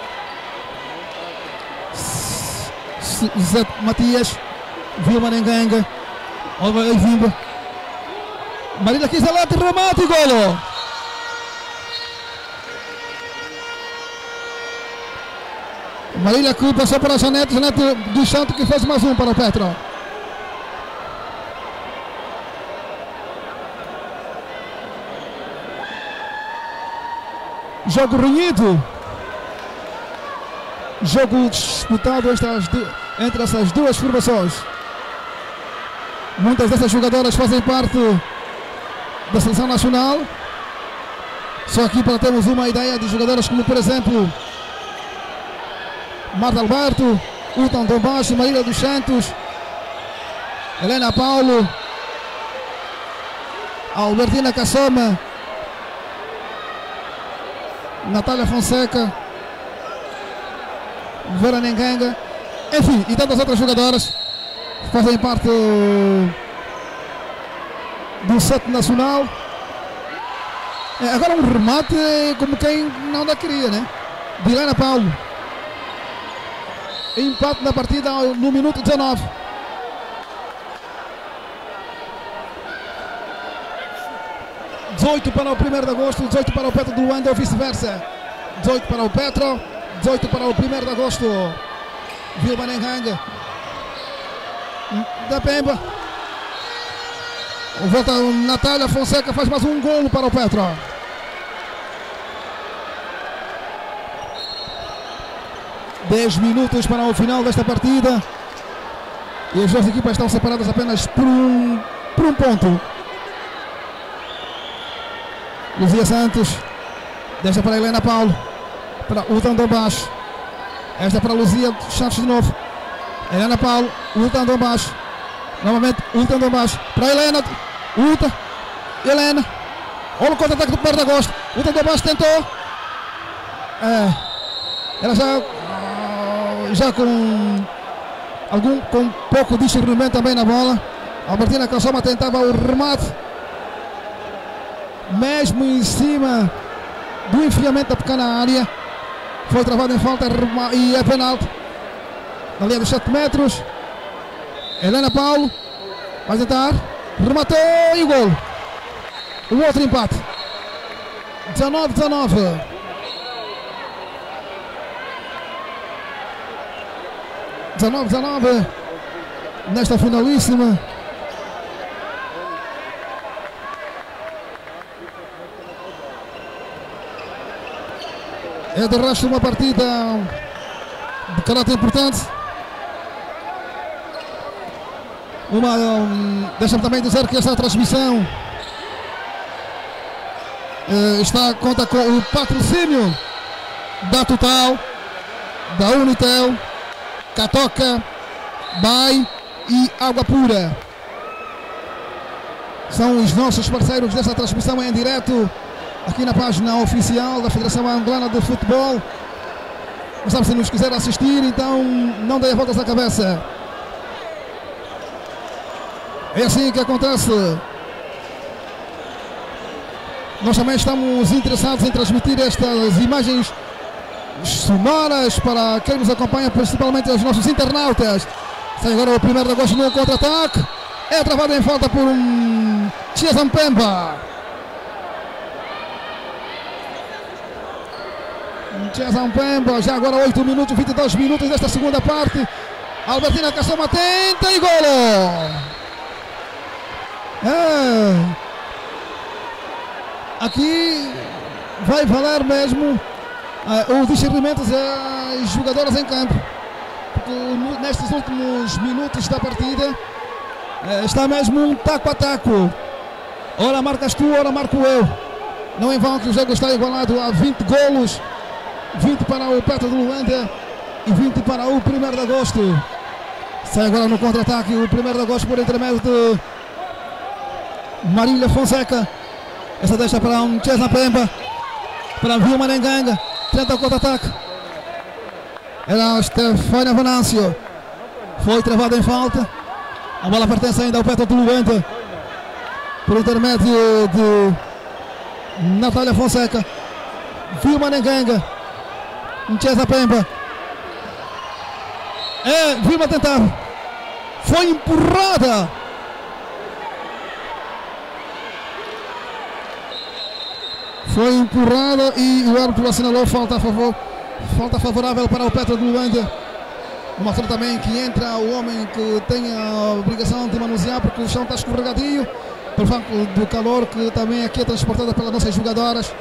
Zé Matias. Vilma Nengenga. Olha aí, Vimba. Marília Kizelete, remate e golo. Marília que passou para a Janete. Janete do Santo que fez mais um para o Petro. Jogo renhido. Jogo disputado entre essas duas formações. Muitas dessas jogadoras fazem parte da seleção nacional. Só aqui para termos uma ideia de jogadoras como, por exemplo, Marta Alberto, Utão de Baixo, Marília dos Santos, Helena Paulo, Albertina Cassoma, Natália Fonseca, Vera Nengenga. enfim, e tantas outras jogadoras fazem parte do set nacional. É, agora um remate como quem não da queria, né? De Helena Paulo. Empate na partida no minuto dezenove. dezoito para o primeiro de agosto, dezoito para o Petro do Luanda ou vice-versa. dezoito para o Petro, dezoito para o primeiro de agosto. Vilma Nengang. Da Pemba. Volta Natália Fonseca, faz mais um golo para o Petro. dez minutos para o final desta partida. E as duas equipas estão separadas apenas por um, por um ponto. Luzia Santos. Deixa para Helena Paulo. Para Ultando Baixo. Esta para Luzia Santos de novo. Helena Paulo. Ultando Baixo. Novamente Ultando Baixo. Para Helena. Ulta. Helena. Olha o contra-ataque do primeiro de agosto. Ultando Baixo tentou. É. Ela já. Já com. Algum, com pouco discernimento também na bola. Albertina Calçoma tentava o remate. Mesmo em cima do enfiamento da pequena área. Foi travado em falta e é penalti. Na linha dos sete metros. Helena Paulo vai tentar. Rematou e o gol. O outro empate. dezenove a dezenove. dezenove a dezenove. Nesta finalíssima. É de resto uma partida de caráter importante. Uma, um, deixa-me também dizer que esta transmissão uh, está conta com o patrocínio da Total, da Unitel, Catoca, Bai e Água Pura. São os nossos parceiros desta transmissão em direto aqui na página oficial da Federação Angolana de Futebol. Mas sabe, se nos quiser assistir, então não dê voltas à cabeça. É assim que acontece. Nós também estamos interessados em transmitir estas imagens sonoras para quem nos acompanha, principalmente os nossos internautas. Sai agora o primeiro de agosto no contra-ataque. É travado em falta por um Chiesa Mpemba. Chiesa Mpemba, já agora oito minutos, vinte e dois minutos desta segunda parte. Albertina Calçoma tenta e golo. É. Aqui vai valer mesmo uh, os discernimentos das jogadoras em campo, porque nestes últimos minutos da partida uh, está mesmo um taco a taco. Ora marcas tu, ora marco eu. Não em vão que o jogo está igualado a vinte golos, vinte para o Petro do Luanda e vinte para o primeiro de agosto. Sai agora no contra-ataque o primeiro de agosto por intermédio de Marília Fonseca. Essa deixa para um Chiesa Mpemba. Para Vilma Nengang. Tenta o contra-ataque. Era a Stefania Venâncio. Foi travada em falta. A bola pertence ainda ao Petro do Luanda. Por intermédio de Natália Fonseca. Vilma Nengang. Chiesa Mpemba. É, Vilma tentar. Foi empurrada. Foi empurrada e o árbitro assinalou falta a favor, falta favorável para o Petro do Luanda. Mostrou também que entra o homem que tem a obrigação de manusear, porque o chão está escorregadio, pelo facto do calor que também aqui é transportado pelas nossas jogadoras.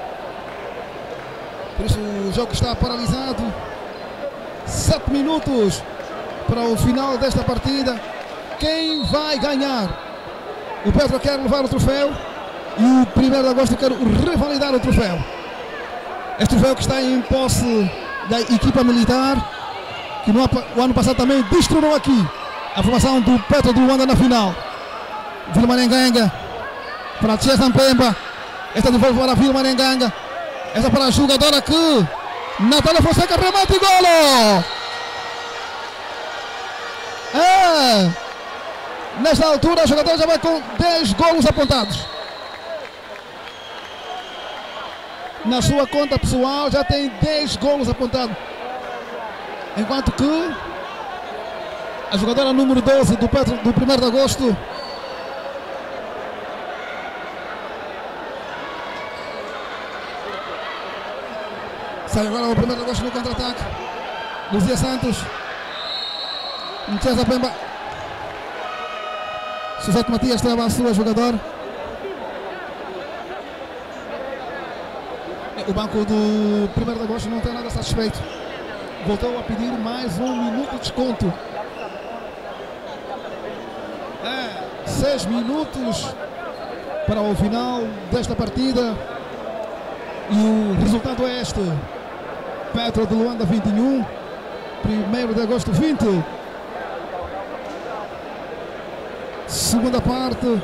Por isso o jogo está paralisado. Sete minutos para o final desta partida. Quem vai ganhar? O Petro quer levar o troféu. E o primeiro de agosto quer revalidar o troféu. Este troféu que está em posse da equipa militar, que no o ano passado também destronou aqui a formação do Petro do Luanda na final. Vilma Nengang para Chiesa Mpemba. Esta devolve para Vilma Nengang. Esta para a jogadora que Natália Fonseca remate e golo! É! Nesta altura, o jogador já vai com dez golos apontados. Na sua conta pessoal, já tem dez golos apontados. Enquanto que a jogadora número doze do, Petro, do primeiro de agosto sai agora o primeiro de agosto no contra-ataque. Luzia Santos. César Pemba. Suzete Matias trava a sua jogadora. O banco do primeiro de agosto não está nada satisfeito. Voltou a pedir mais um minuto de desconto. É, seis minutos para o final desta partida. E o resultado é este. Petro de Luanda vinte e um, primeiro de agosto vinte. Segunda parte.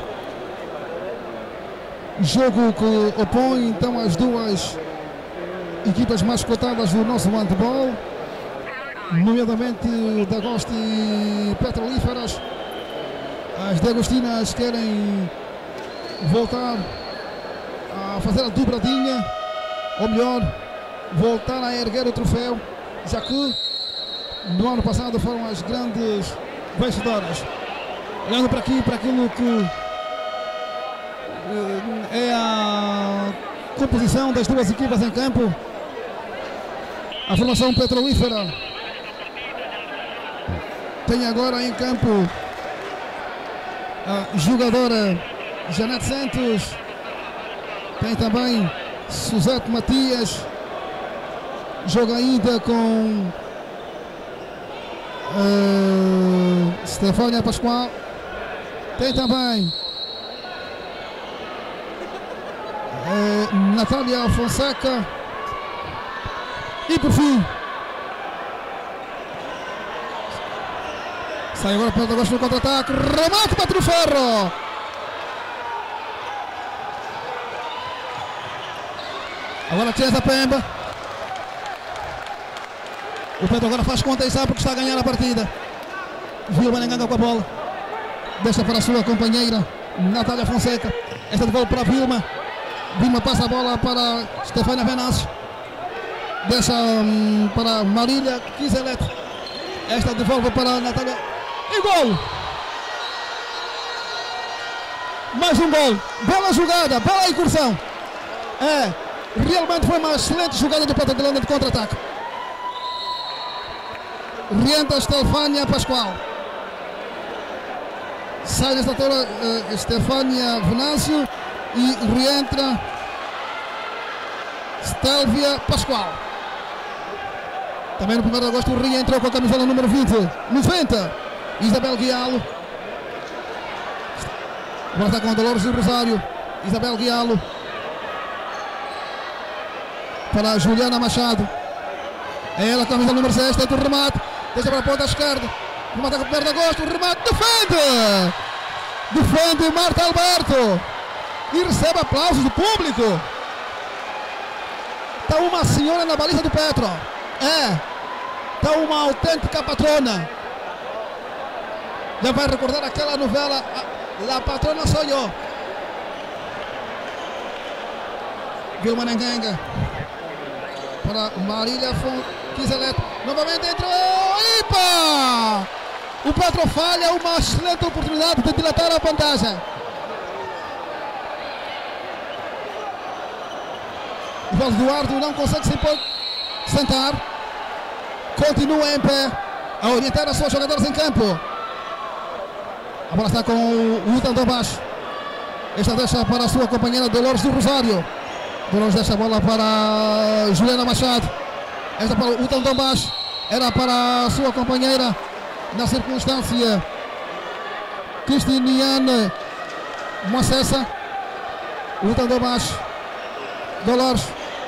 Jogo que opõe então as duas equipas mais cotadas do nosso handball, nomeadamente de Agosto e Petrolíferas. As de Agostinas querem voltar a fazer a dobradinha, ou melhor, voltar a erguer o troféu, já que no ano passado foram as grandes vencedoras. Olhando para aqui, para aquilo que é a composição das duas equipas em campo, a formação petrolífera tem agora em campo a jogadora Janete Santos, tem também Suzete Matias, joga ainda com uh, Stefânia Pascoal, tem também uh, Natália Fonseca e por fim sai agora para o Agosto no contra-ataque, remate para o Ferro. Agora César Pemba. O Pedro agora faz conta e sabe porque está a ganhar a partida. Vilma Nenganga com a bola. Deixa para a sua companheira Natália Fonseca. Esta devolve para a Vilma. Vilma passa a bola para Stefânia Venâncio. Deixa hum, para Marília Kizelet. Esta devolve para a Natália. E gol! Mais um gol. Bela jogada, bela incursão. É, realmente foi uma excelente jogada do Petro de Luanda de contra-ataque. Rienta Stefânia Pascoal. Sai nesta altura uh, Stefânia Venâncio e reentra Stélvia Pascoal. Também no primeiro de agosto reentrou com a camisola número vinte, noventa. Isabel Guialo. Agora está com a Dolores do Rosário. Isabel Guialo. Para a Juliana Machado. É ela, camisa número seis, tenta o remate. Deixa para a ponta esquerda. Remata com o primeiro de agosto. O remate defende. Defende Marta Alberto. E recebe aplausos do público. Está uma senhora na baliza do Petro. É. Está uma autêntica patrona. Já vai recordar aquela novela La Patrona Sou Eu. Vilma Nenganga para Marília Kizelet. Novamente entrou. Ipa! O Petro falha uma excelente oportunidade de dilatar a vantagem. O Valdo Eduardo não consegue se impor, sentar. Continua em pé a orientar as suas jogadoras em campo. A bola está com o Utan do baixo. Esta deixa para a sua companheira Dolores do Rosário. Dolores deixa a bola para Juliana Machado. Esta para o Utan do baixo. Era para a sua companheira na circunstância Cristiniane Moacessa. Utan do baixo. Dolores.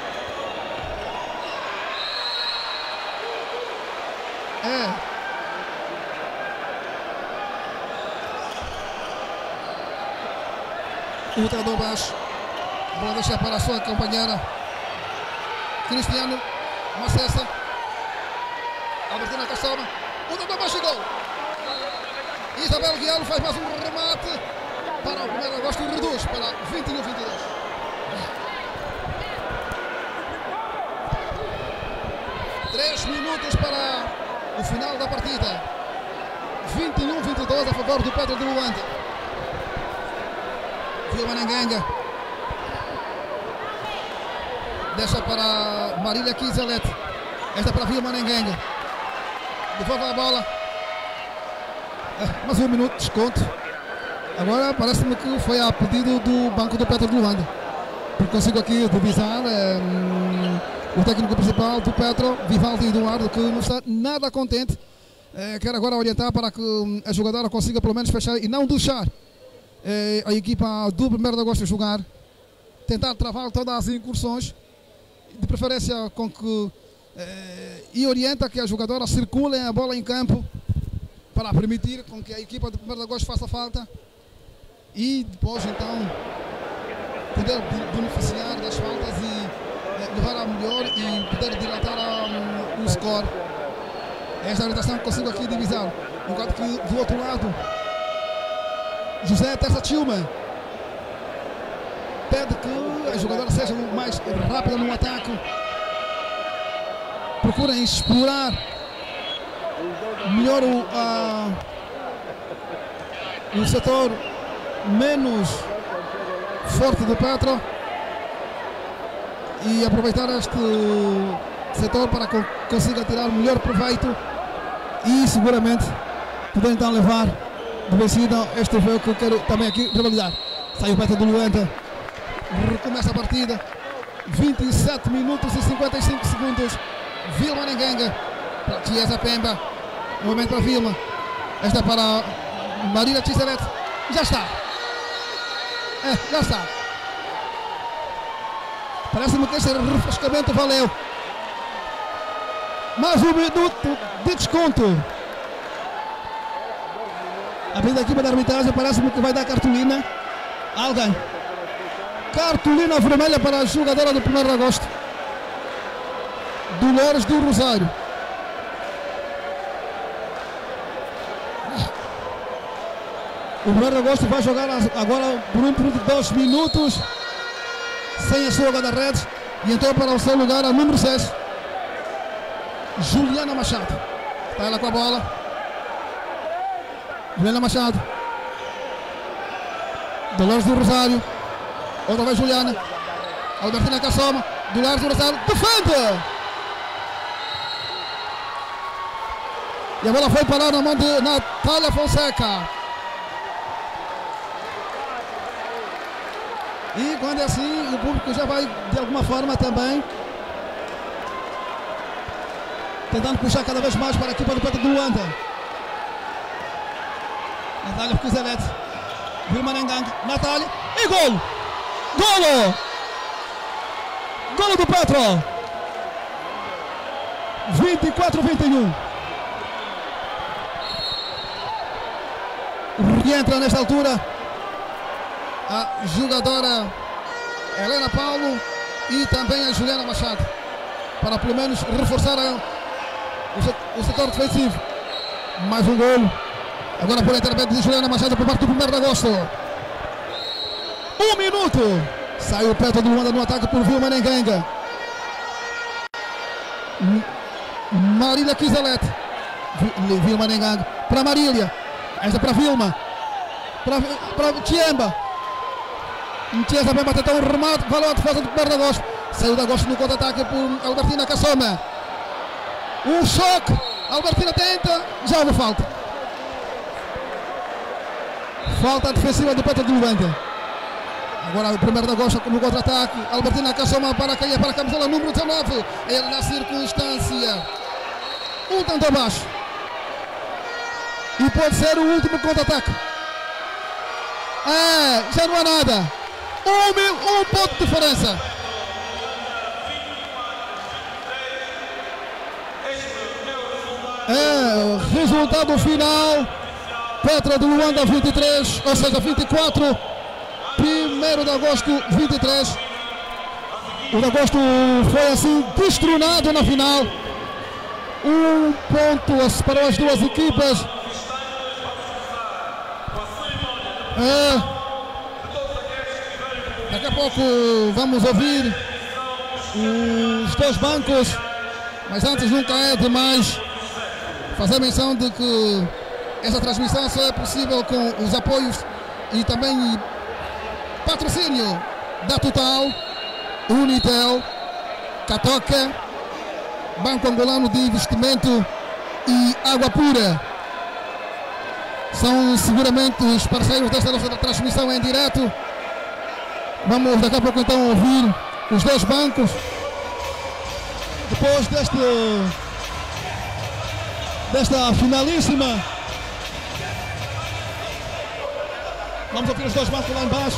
É. Utan do baixo. Bola deixa para a sua companheira Cristiano Moacessa. Albertina Cassoma. Utan do baixo e gol. Isabel Guielo faz mais um remate para o primeiro de agosto e reduz para vinte e um a vinte e dois. Três minutos para o final da partida. vinte e um a vinte e dois a favor do Petro de Luanda. Vilma Nengenga. Deixa para Marília Kizelet. Esta para Vilma Nengenga. Devolve a bola. Mais um minuto de desconto. Agora parece-me que foi a pedido do Banco do Petro de Luanda. Porque consigo aqui divisar é, hum, o técnico principal do Petro, Vivaldi Eduardo, que não está nada contente. É, quer agora orientar para que hum, a jogadora consiga pelo menos fechar e não deixar é, a equipa do primeiro de agosto jogar. Tentar travar todas as incursões, de preferência com que é, e orienta que a jogadora circule a bola em campo para permitir com que a equipa do primeiro de agosto faça falta e depois então poder beneficiar das faltas e é, levar a melhor e poder dilatar a, um, o score. Esta orientação que consigo aqui divisar. Enquanto que do outro lado José Terça Tilma pede que a jogadora seja mais rápida no ataque, procurem explorar melhor o, a, o setor menos forte do Petro e aproveitar este setor para que consiga tirar melhor proveito e seguramente poder então levar de vencida este jogo que eu quero também aqui revalidar. Sai o Petro do Luanda, recomeça a partida, vinte e sete minutos e cinquenta e cinco segundos. Vilma Nengenga para Chiesa Pemba, um momento para Vilma, esta para Marília Kizelet, já está, é, já está. Parece-me que este refrescamento valeu. Mais um minuto de desconto. Abrindo a equipa da arbitragem, parece-me que vai dar cartolina. Alguém. Cartolina vermelha para a jogadora do primeiro de agosto. Dolores do Rosário. O primeiro de agosto vai jogar agora por um período de dois minutos sem a sua guarda-redes e entrou para o seu lugar a número seis, Juliana Machado. Está ela com a bola. Juliana Machado. Dolores do Rosário. Outra vez Juliana. Albertina Cassoma. Dolores do Rosário. Defende! E a bola foi parar na mão de Natália Fonseca. E quando é assim, o público já vai de alguma forma também tentando puxar cada vez mais para a equipa do Petro de Luanda. Natália Kizelet. Vilma Nengenga. Natália. E golo! Golo! Golo do Petro! vinte e quatro a vinte e um. Reentra nesta altura a jogadora Helena Paulo e também a Juliana Machado para pelo menos reforçar a, o, o setor defensivo. Mais um golo. Agora por intermédio de Juliana Machado por parte do primeiro de agosto. Um minuto. Sai o Petro do Luanda no ataque por Vilma Nengenga. Marília Kizelet. Vilma Nengenga para Marília. Esta para Vilma. Para Chiemba. Chiesa Pemba tentou um remate. Valeu a defesa do primeiro de agosto. Saiu de agosto no contra-ataque por Albertina Cassoma. Um choque. Albertina tenta. Já houve falta. Falta defensiva do Petro de Luanda. Agora o primeiro de agosto no contra-ataque. Albertina Cassoma para cair para a camisola número dezenove. Ele na circunstância. Um tanto abaixo. E pode ser o último contra-ataque. É, já não há nada. Um, um ponto de diferença. É, resultado final. Petro de Luanda vinte e três, ou seja, vinte e quatro. primeiro de agosto vinte e três. O de agosto foi assim destronado na final. Um ponto separou as duas equipas. É, daqui a pouco vamos ouvir os dois bancos, mas antes nunca é demais fazer menção de que essa transmissão só é possível com os apoios e também patrocínio da Total, Unitel, Catoca, Banco Angolano de Investimento e Água Pura. São seguramente os parceiros desta nossa transmissão em direto. Vamos daqui a pouco então ouvir os dois bancos. Depois deste, desta finalíssima, vamos ouvir os dois bancos lá embaixo.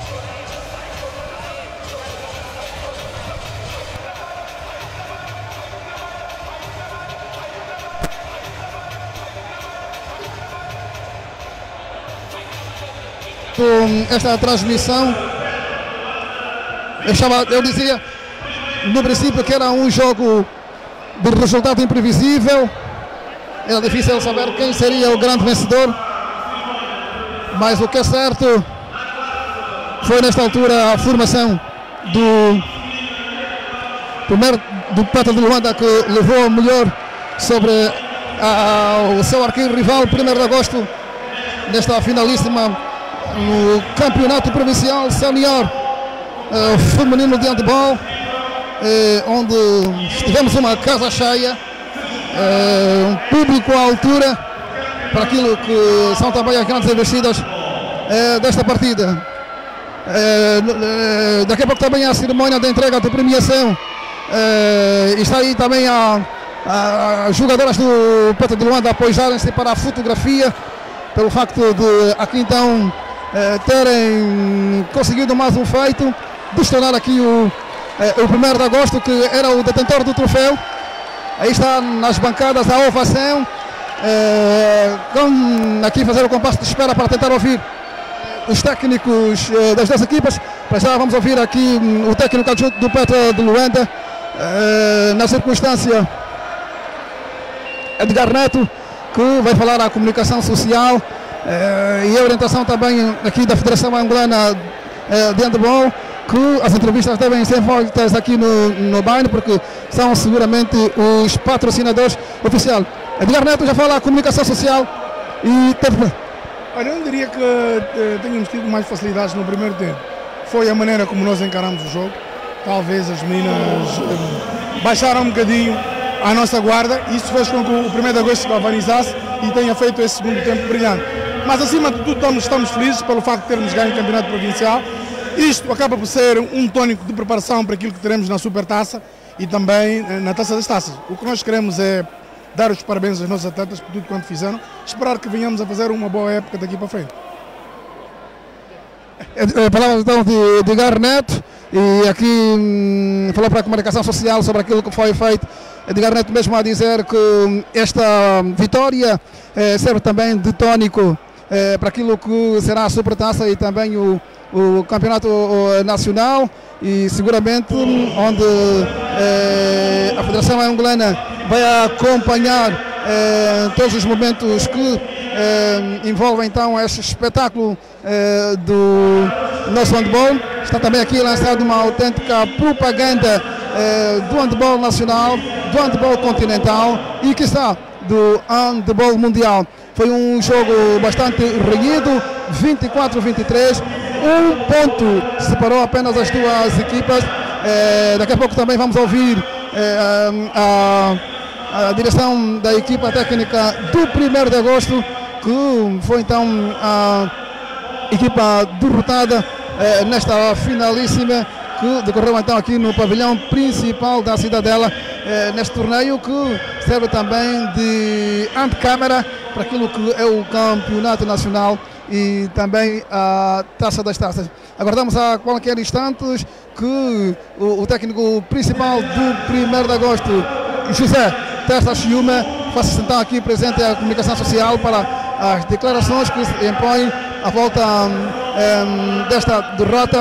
Com esta transmissão, eu, estava, eu dizia no princípio que era um jogo de resultado imprevisível, era difícil saber quem seria o grande vencedor, mas o que é certo foi nesta altura a formação do primeiro do Pata de Luanda, que levou o melhor sobre a, a, o seu arquirrival, primeiro de agosto, nesta finalíssima no Campeonato Provincial Senior uh, Feminino de Handebol, uh, onde tivemos uma casa cheia, uh, um público à altura para aquilo que são também as grandes investidas uh, desta partida. Uh, uh, daqui a pouco também a cerimónia de entrega de premiação, uh, está aí também a, a, as jogadoras do Pata de Luanda apoiarem-se para a fotografia, pelo facto de aqui então Uh, terem conseguido mais um feito, destornar aqui o, uh, o primeiro de agosto, que era o detentor do troféu. Aí está nas bancadas a ovação, uh, com aqui fazer o compasso de espera para tentar ouvir os técnicos uh, das duas equipas. Para já vamos ouvir aqui um, o técnico adjunto do Pata de Luanda, uh, na circunstância Edgar Neto, que vai falar à comunicação social. Uh, e a orientação também aqui da Federação Angolana uh, de Handebol, que as entrevistas devem ser feitas aqui no, no bairro, porque são seguramente os patrocinadores oficiais. Edgar Neto já fala a comunicação social e teve... Olha, eu não diria que uh, tínhamos tido mais facilidades no primeiro tempo. Foi a maneira como nós encaramos o jogo. Talvez as meninas uh, baixaram um bocadinho a nossa guarda, e isso fez com que o primeiro de agosto se galvanizasse e tenha feito esse segundo tempo brilhante. Mas acima de tudo estamos, estamos felizes pelo facto de termos ganho o campeonato provincial. Isto acaba por ser um tónico de preparação para aquilo que teremos na Supertaça e também na Taça das Taças. O que nós queremos é dar os parabéns aos nossos atletas por tudo quanto fizeram, esperar que venhamos a fazer uma boa época daqui para frente. A palavra então de Edgar Neto, e aqui hum, falou para a comunicação social sobre aquilo que foi feito. Edgar Neto mesmo a dizer que esta vitória eh, serve também de tónico eh, para aquilo que será a Supertaça e também o, o Campeonato Nacional, e seguramente onde eh, a Federação Angolana vai acompanhar eh, todos os momentos que eh, envolvem então este espetáculo eh, do nosso handebol. Está também aqui lançada uma autêntica propaganda eh, do handebol nacional, do handebol continental e, quiçá, do handebol mundial. Foi um jogo bastante renhido, vinte e quatro a vinte e três, um ponto separou apenas as duas equipas. Eh, daqui a pouco também vamos ouvir eh, a, a direção da equipa técnica do primeiro de agosto, que foi então a equipa derrotada eh, nesta finalíssima, que decorreu então aqui no pavilhão principal da Cidadela, eh, neste torneio que serve também de antecâmara para aquilo que é o campeonato nacional e também a Taça das Taças. Aguardamos a qualquer instante que o, o técnico principal do primeiro de agosto, José Testa Chiuma, faça então aqui presente a comunicação social para as declarações que se impõem à volta um, um, desta derrota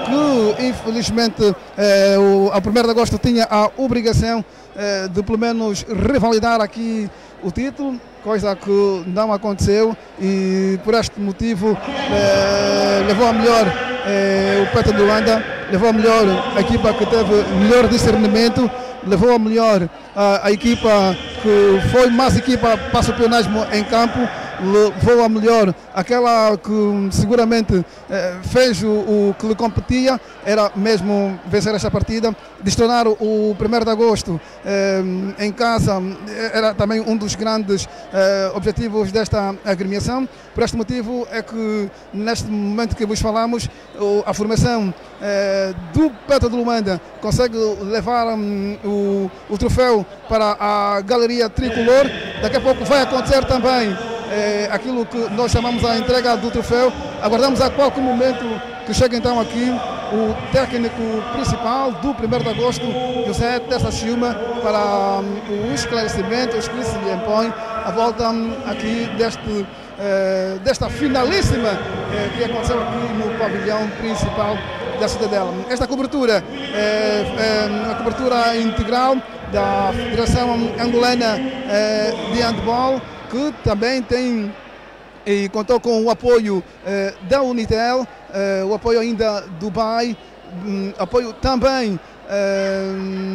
que infelizmente eh, o, a primeiro de agosto tinha a obrigação eh, de pelo menos revalidar aqui o título, coisa que não aconteceu, e por este motivo eh, levou a melhor eh, o Petro de Luanda, levou a melhor a equipa que teve melhor discernimento, levou a melhor a, a equipa que foi mais equipa para o pionagem em campo, levou a melhor aquela que seguramente eh, fez o, o que lhe competia, era mesmo vencer esta partida, destronar o primeiro de agosto eh, em casa, era também um dos grandes eh, objetivos desta agremiação. Por este motivo é que neste momento que vos falamos, o, a formação eh, do Petro de Luanda consegue levar um, o, o troféu para a galeria tricolor. Daqui a pouco vai acontecer também É, aquilo que nós chamamos a entrega do troféu. Aguardamos a qualquer momento que chegue então aqui o técnico principal do primeiro de agosto, José Tessa Chuma, para um, o esclarecimento, os que se lhe impõe a volta um, aqui deste, eh, desta finalíssima eh, que aconteceu aqui no pavilhão principal da Cidadela. Esta cobertura é, é uma cobertura integral da Federação Angolana eh, de Handball, que também tem e contou com o apoio eh, da Unitel, eh, o apoio ainda do B A I, um, apoio também eh,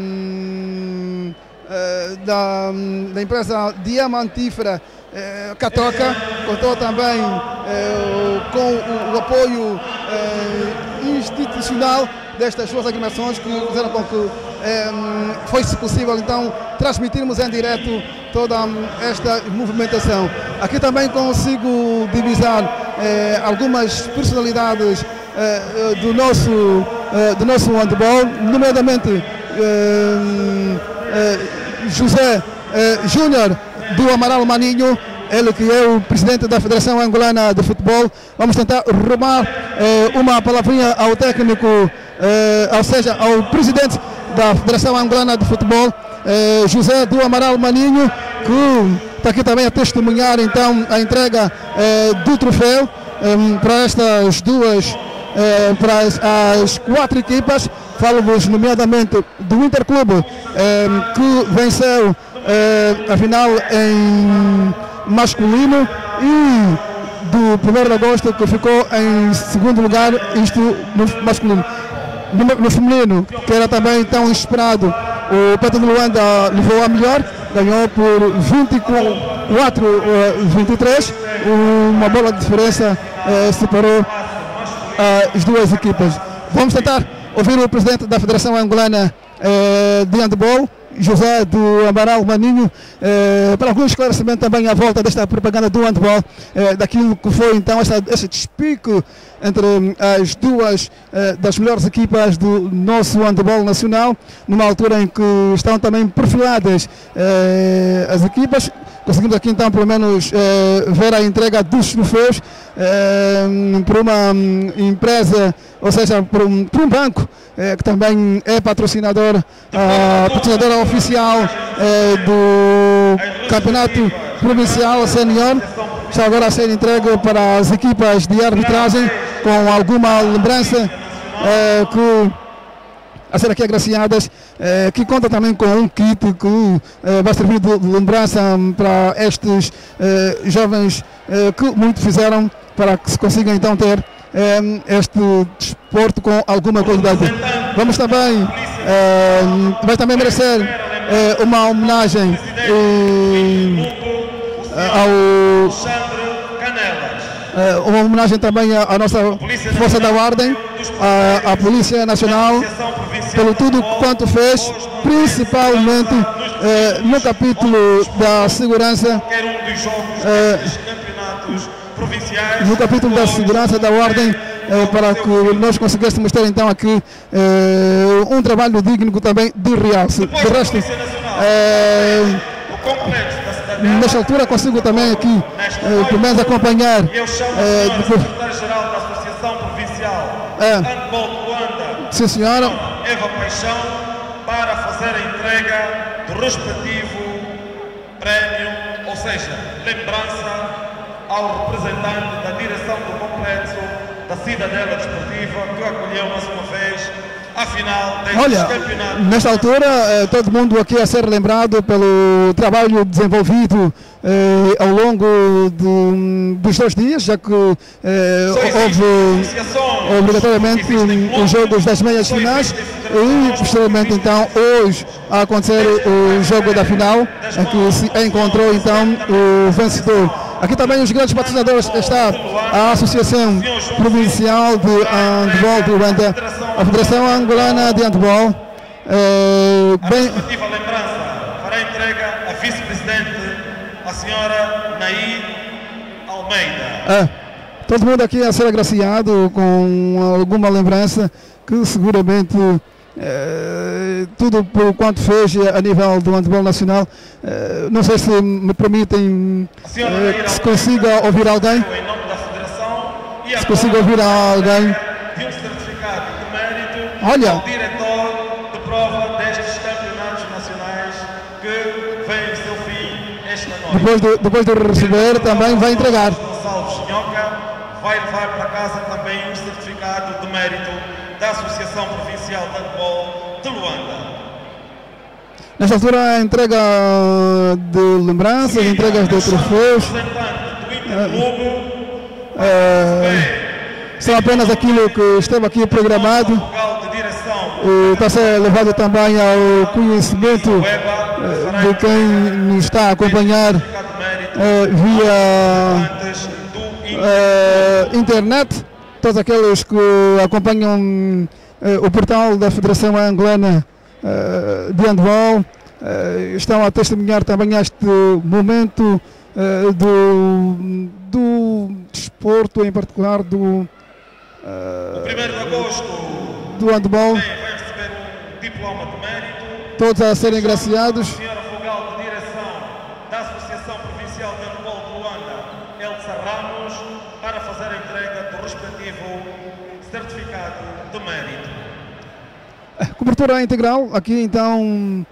eh, da, da empresa diamantífera eh, Catoca, contou também eh, com o, o apoio eh, institucional destas duas agremiações, que fizeram com que eh, fosse possível então transmitirmos em direto toda esta movimentação. Aqui também consigo divisar eh, algumas personalidades eh, do nosso eh, do nosso handball, nomeadamente eh, eh, José eh, Júnior do Amaral Maninho, ele que é o presidente da Federação Angolana de Futebol. Vamos tentar roubar eh, uma palavrinha ao técnico, eh, ou seja, ao presidente da Federação Angolana de Futebol, eh, José do Amaral Maninho, que está aqui também a testemunhar então a entrega eh, do troféu eh, para estas duas, eh, para as, as quatro equipas. Falo-vos nomeadamente do Interclube, eh, que venceu eh, a final em masculino, e do primeiro de agosto, que ficou em segundo lugar, isto no masculino. No, no feminino, que era também tão esperado, o Petro de Luanda levou a melhor, ganhou por vinte e quatro a vinte e três, uma bola de diferença eh, separou eh, as duas equipas. Vamos tentar ouvir o presidente da Federação Angolana eh, de Handball, José do Amaral Maninho, eh, para algum esclarecimento também à volta desta propaganda do handball, eh, daquilo que foi então esta, este despique entre as duas eh, das melhores equipas do nosso handball nacional, numa altura em que estão também perfiladas eh, as equipas. Conseguimos aqui então pelo menos eh, ver a entrega dos troféus eh, por uma um, empresa, ou seja, por um, por um banco eh, que também é patrocinador, uh, patrocinadora oficial eh, do Campeonato Provincial Senior. Está agora a ser entregue para as equipas de arbitragem, com alguma lembrança eh, que a ser aqui agraciadas, eh, que conta também com um kit que eh, vai servir de lembrança para estes eh, jovens eh, que muito fizeram para que se consiga então ter eh, este desporto com alguma qualidade. Vamos também, eh, vai também merecer eh, uma homenagem eh, ao Uh, uma homenagem também à, à nossa Força da Ordem, à, à Polícia Nacional, pelo tudo quanto fez, principalmente uh, no capítulo da segurança, uh, no capítulo da segurança da ordem, uh, para que nós conseguíssemos ter então aqui uh, um trabalho digno também de realce. De resto, uh, nesta altura consigo também aqui eh, pelo menos acompanhar eu chamo eh, o secretário-geral da Associação Provincial é, Handball de Luanda, sim senhora, Eva Paixão, para fazer a entrega do respectivo prémio, ou seja, lembrança ao representante da direção do complexo da Cidadela Desportiva, que acolheu mais uma vez a final deste Olha, campeonato. nesta altura, eh, todo mundo aqui a ser lembrado pelo trabalho desenvolvido eh, ao longo de, dos dois dias, já que eh, houve obrigatoriamente os jogos das meias finais e, posteriormente, então, hoje, a acontecer o jogo da final, em que se encontrou, então, o vencedor. Aqui também os grandes patrocinadores está a Associação Provincial de Handball de Luanda, a Federação Angolana de Handball. É, bem... A respectiva lembrança fará entrega a vice-presidente, a senhora Naí Almeida. É, todo mundo aqui a ser agraciado com alguma lembrança que seguramente é, tudo por quanto fez a nível do handball nacional. É, não sei se me permitem é, que se consiga ouvir alguém. Em nome da Federação e se consiga ouvir alguém. De um certificado de mérito Olha, ao diretor de prova destes campeonatos nacionais que vem ao seu fim esta noite. Depois de, depois de receber, também vai entregar. Gonçalves Chinhoca vai levar para casa também um certificado de mérito da Associação Provincial de Handball de Luanda. Nesta altura, a entrega de lembranças, entregas de troféus. É, são apenas aquilo que esteve aqui programado. E está a ser levado também ao conhecimento é, de quem nos está a acompanhar é, via é, internet. Todos aqueles que acompanham eh, o portal da Federação Angolana eh, de Handball eh, estão a testemunhar também este momento eh, do, do desporto, em particular do, eh, primeiro de agosto do handball. Vai receber um diploma de mérito. Todos a serem agraciados. A senhora vogal de direção da Associação Provincial de Handball de Luanda, Elsa Ramos, para fazer a entrega do respectivo certificado de mérito. Cobertura integral, aqui então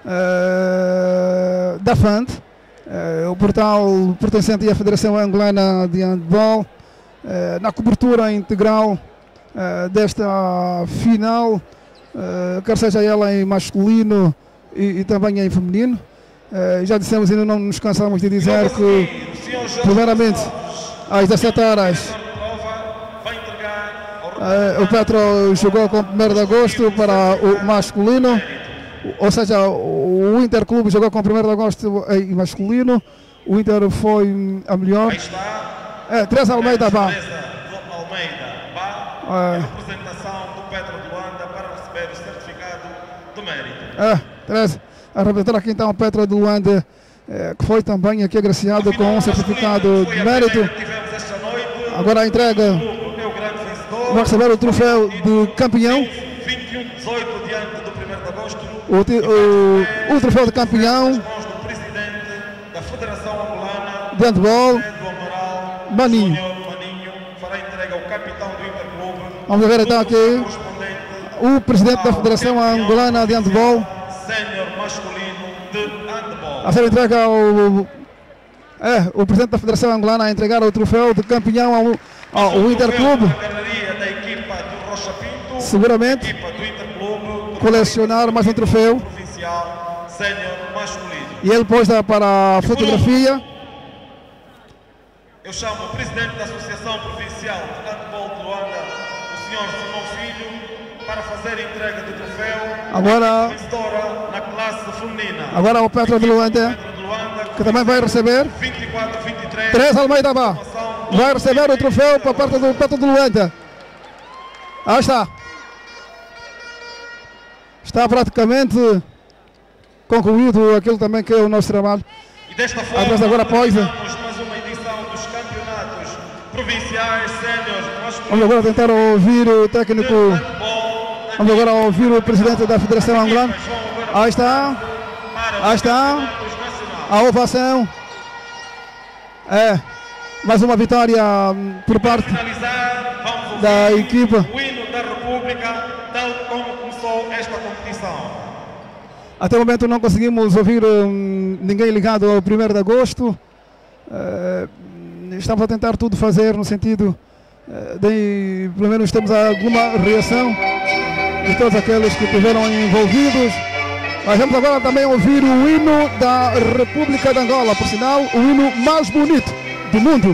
uh, da F A N D, uh, o portal pertencente à Federação Angolana de Handball, uh, na cobertura integral uh, desta final, uh, quer seja ela em masculino e, e também em feminino. Uh, já dissemos e ainda não nos cansamos de dizer que, primeiramente, às dezessete horas, uh, o Petro jogou com primeiro de agosto para o masculino, ou seja, o Interclube jogou com primeiro de agosto em masculino. O Inter foi a melhor. Aí está. É, Teresa Almeida Bá. Almeida Bá, é. representação do Petro de Luanda para receber o certificado de mérito. É, Teresa, a representar aqui então o Petro de Luanda, é, que foi também aqui agraciado com um certificado de mérito. Agora a entrega, vai receber o troféu de campeão. vinte e um a dezoito diante do primeiro de agosto. O, o, o troféu de campeão do presidente da Federação Angolana de Handball, Maninho. Maninho fará entrega ao capitão do Interclube. Vamos ver então aqui o presidente da Federação Angolana de Handball, sénior masculino de handball. a ser entregue ao é, o presidente da Federação Angolana a entregar o troféu de campeão ao, ao, ao Interclube. Da equipa do Rocha Pinto, seguramente equipa do Interclube, colecionar mais um troféu provincial sénior masculino. e ele pôs para a fotografia. Eu chamo o presidente da Associação Provincial de Handball de Luanda, o senhor Simão Filho, para fazer a entrega do troféu agora vencedora na classe feminina. Agora o Petro de Luanda, que também vai receber. vinte e quatro a vinte e três. Teresa Almeida Bá vai receber o troféu para parte do Petro de Luanda. Aí está. Está praticamente concluído aquilo também que é o nosso trabalho. E desta forma, Atrás agora após mais uma edição dos campeonatos provinciais séniores. Vamos agora tentar ouvir o técnico. Vamos agora ouvir o presidente da Federação Angolana. Aí está. Aí está. A ovação. É. Mais uma vitória por parte da equipa. O hino da República, tal como começou esta competição. Até o momento não conseguimos ouvir um, ninguém ligado ao primeiro de agosto. Uh, estamos a tentar tudo fazer no sentido de, pelo menos temos alguma reação de todos aqueles que estiveram envolvidos. Mas vamos agora também ouvir o hino da República de Angola, por sinal, o hino mais bonito do mundo.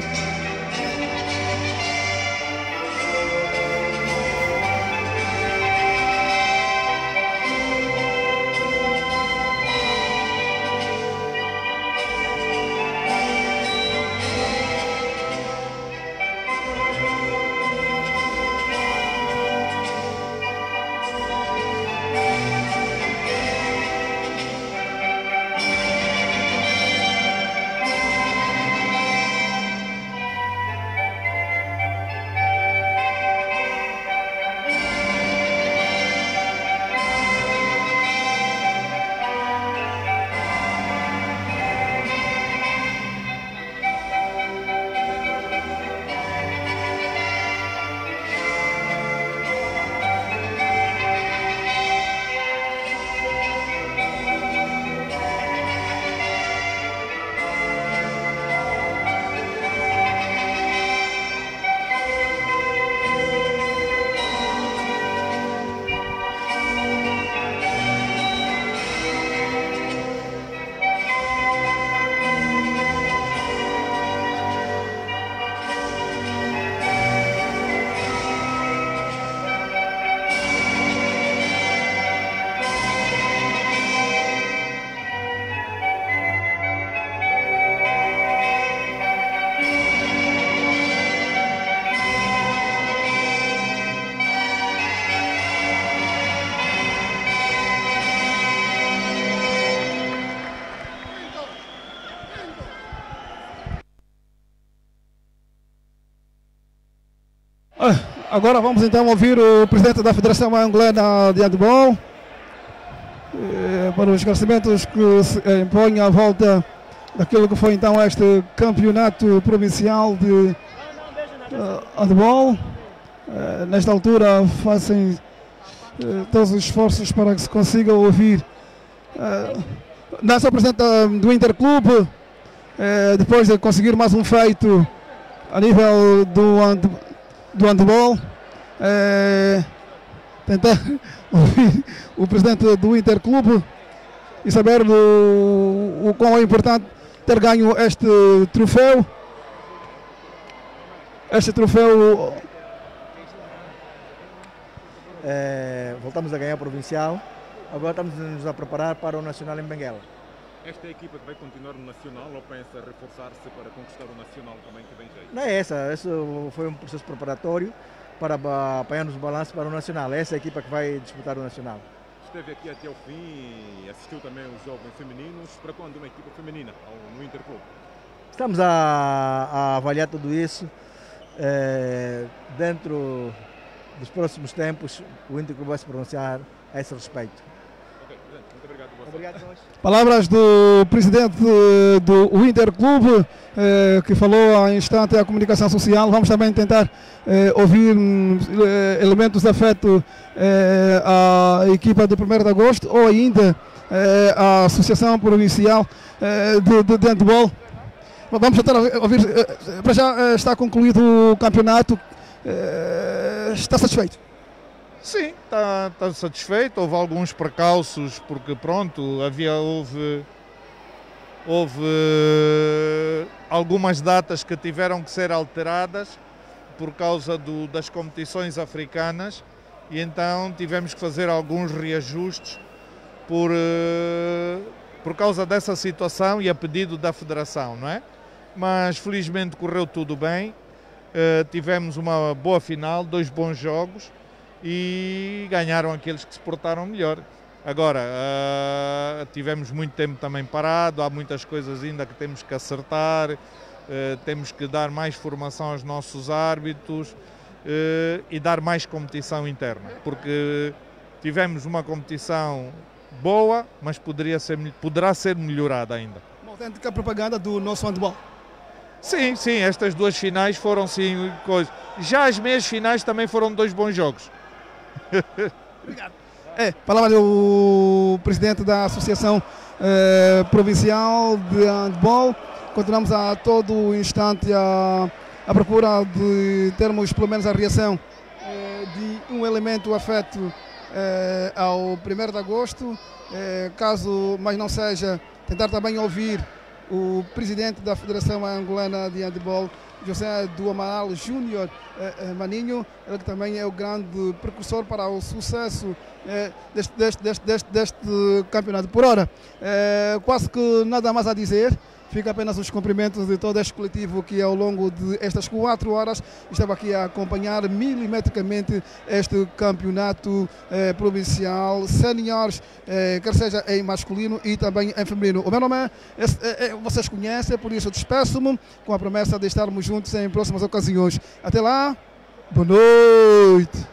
Agora vamos então ouvir o presidente da Federação Angolana de Handebol para os esclarecimentos que se impõem à volta daquilo que foi então este campeonato provincial de handebol. Nesta altura fazem todos os esforços para que se consiga ouvir nossa presidente do Interclube, depois de conseguir mais um feito a nível do handebol. do handebol, é, tentar ouvir o presidente do Interclube e saber o, o quão é importante ter ganho este troféu. Este troféu. É, voltamos a ganhar o provincial, agora estamos nos a preparar para o Nacional em Benguela. Esta é a equipa que vai continuar no Nacional ou pensa reforçar-se para conquistar o Nacional também, que vem jeito? Não é essa, isso foi um processo preparatório para apanharmos o balanço para o Nacional. Essa é a equipa que vai disputar o Nacional. Esteve aqui até o fim e assistiu também os jogos femininos. Para quando uma equipa feminina no Interclube? Estamos a, a avaliar tudo isso. É, dentro dos próximos tempos, o Interclube vai se pronunciar a esse respeito. Obrigado. Palavras do presidente do Interclube, eh, que falou há instante à comunicação social. Vamos também tentar eh, ouvir eh, elementos de afeto eh, à equipa do primeiro de agosto ou ainda eh, à Associação Provincial eh, de, de, de Handebol. Vamos tentar ouvir. Eh, para já eh, está concluído o campeonato. Eh, está satisfeito? Sim, está tá satisfeito. Houve alguns precalços porque pronto, havia, houve, houve algumas datas que tiveram que ser alteradas por causa do, das competições africanas e então tivemos que fazer alguns reajustes por, por causa dessa situação e a pedido da Federação, não é? Mas felizmente correu tudo bem, uh, tivemos uma boa final, dois bons jogos e ganharam aqueles que se portaram melhor. Agora, uh, tivemos muito tempo também parado, há muitas coisas ainda que temos que acertar, uh, temos que dar mais formação aos nossos árbitros uh, e dar mais competição interna, porque tivemos uma competição boa, mas poderia ser, poderá ser melhorada ainda. Uma autêntica propaganda do nosso handebol. Sim, sim, estas duas finais foram sim coisas. Já as meias finais também foram dois bons jogos. Obrigado. É, palavra do presidente da Associação eh, Provincial de Handebol. Continuamos a todo instante a à procura de termos pelo menos a reação eh, de um elemento afeto eh, ao primeiro de agosto, eh, caso mais não seja, tentar também ouvir o presidente da Federação Angolana de Handebol, José do Amaral Júnior eh, Maninho, ele que também é o grande precursor para o sucesso eh, deste, deste, deste, deste, deste campeonato. Por hora, eh, quase que nada mais a dizer. Fica apenas os cumprimentos de todo este coletivo que ao longo de estas quatro horas estava aqui a acompanhar milimetricamente este campeonato eh, provincial séniores, eh, quer seja em masculino e também em feminino. O meu nome é, é, é vocês conhecem, por isso despeço-me com a promessa de estarmos juntos em próximas ocasiões. Até lá, boa noite!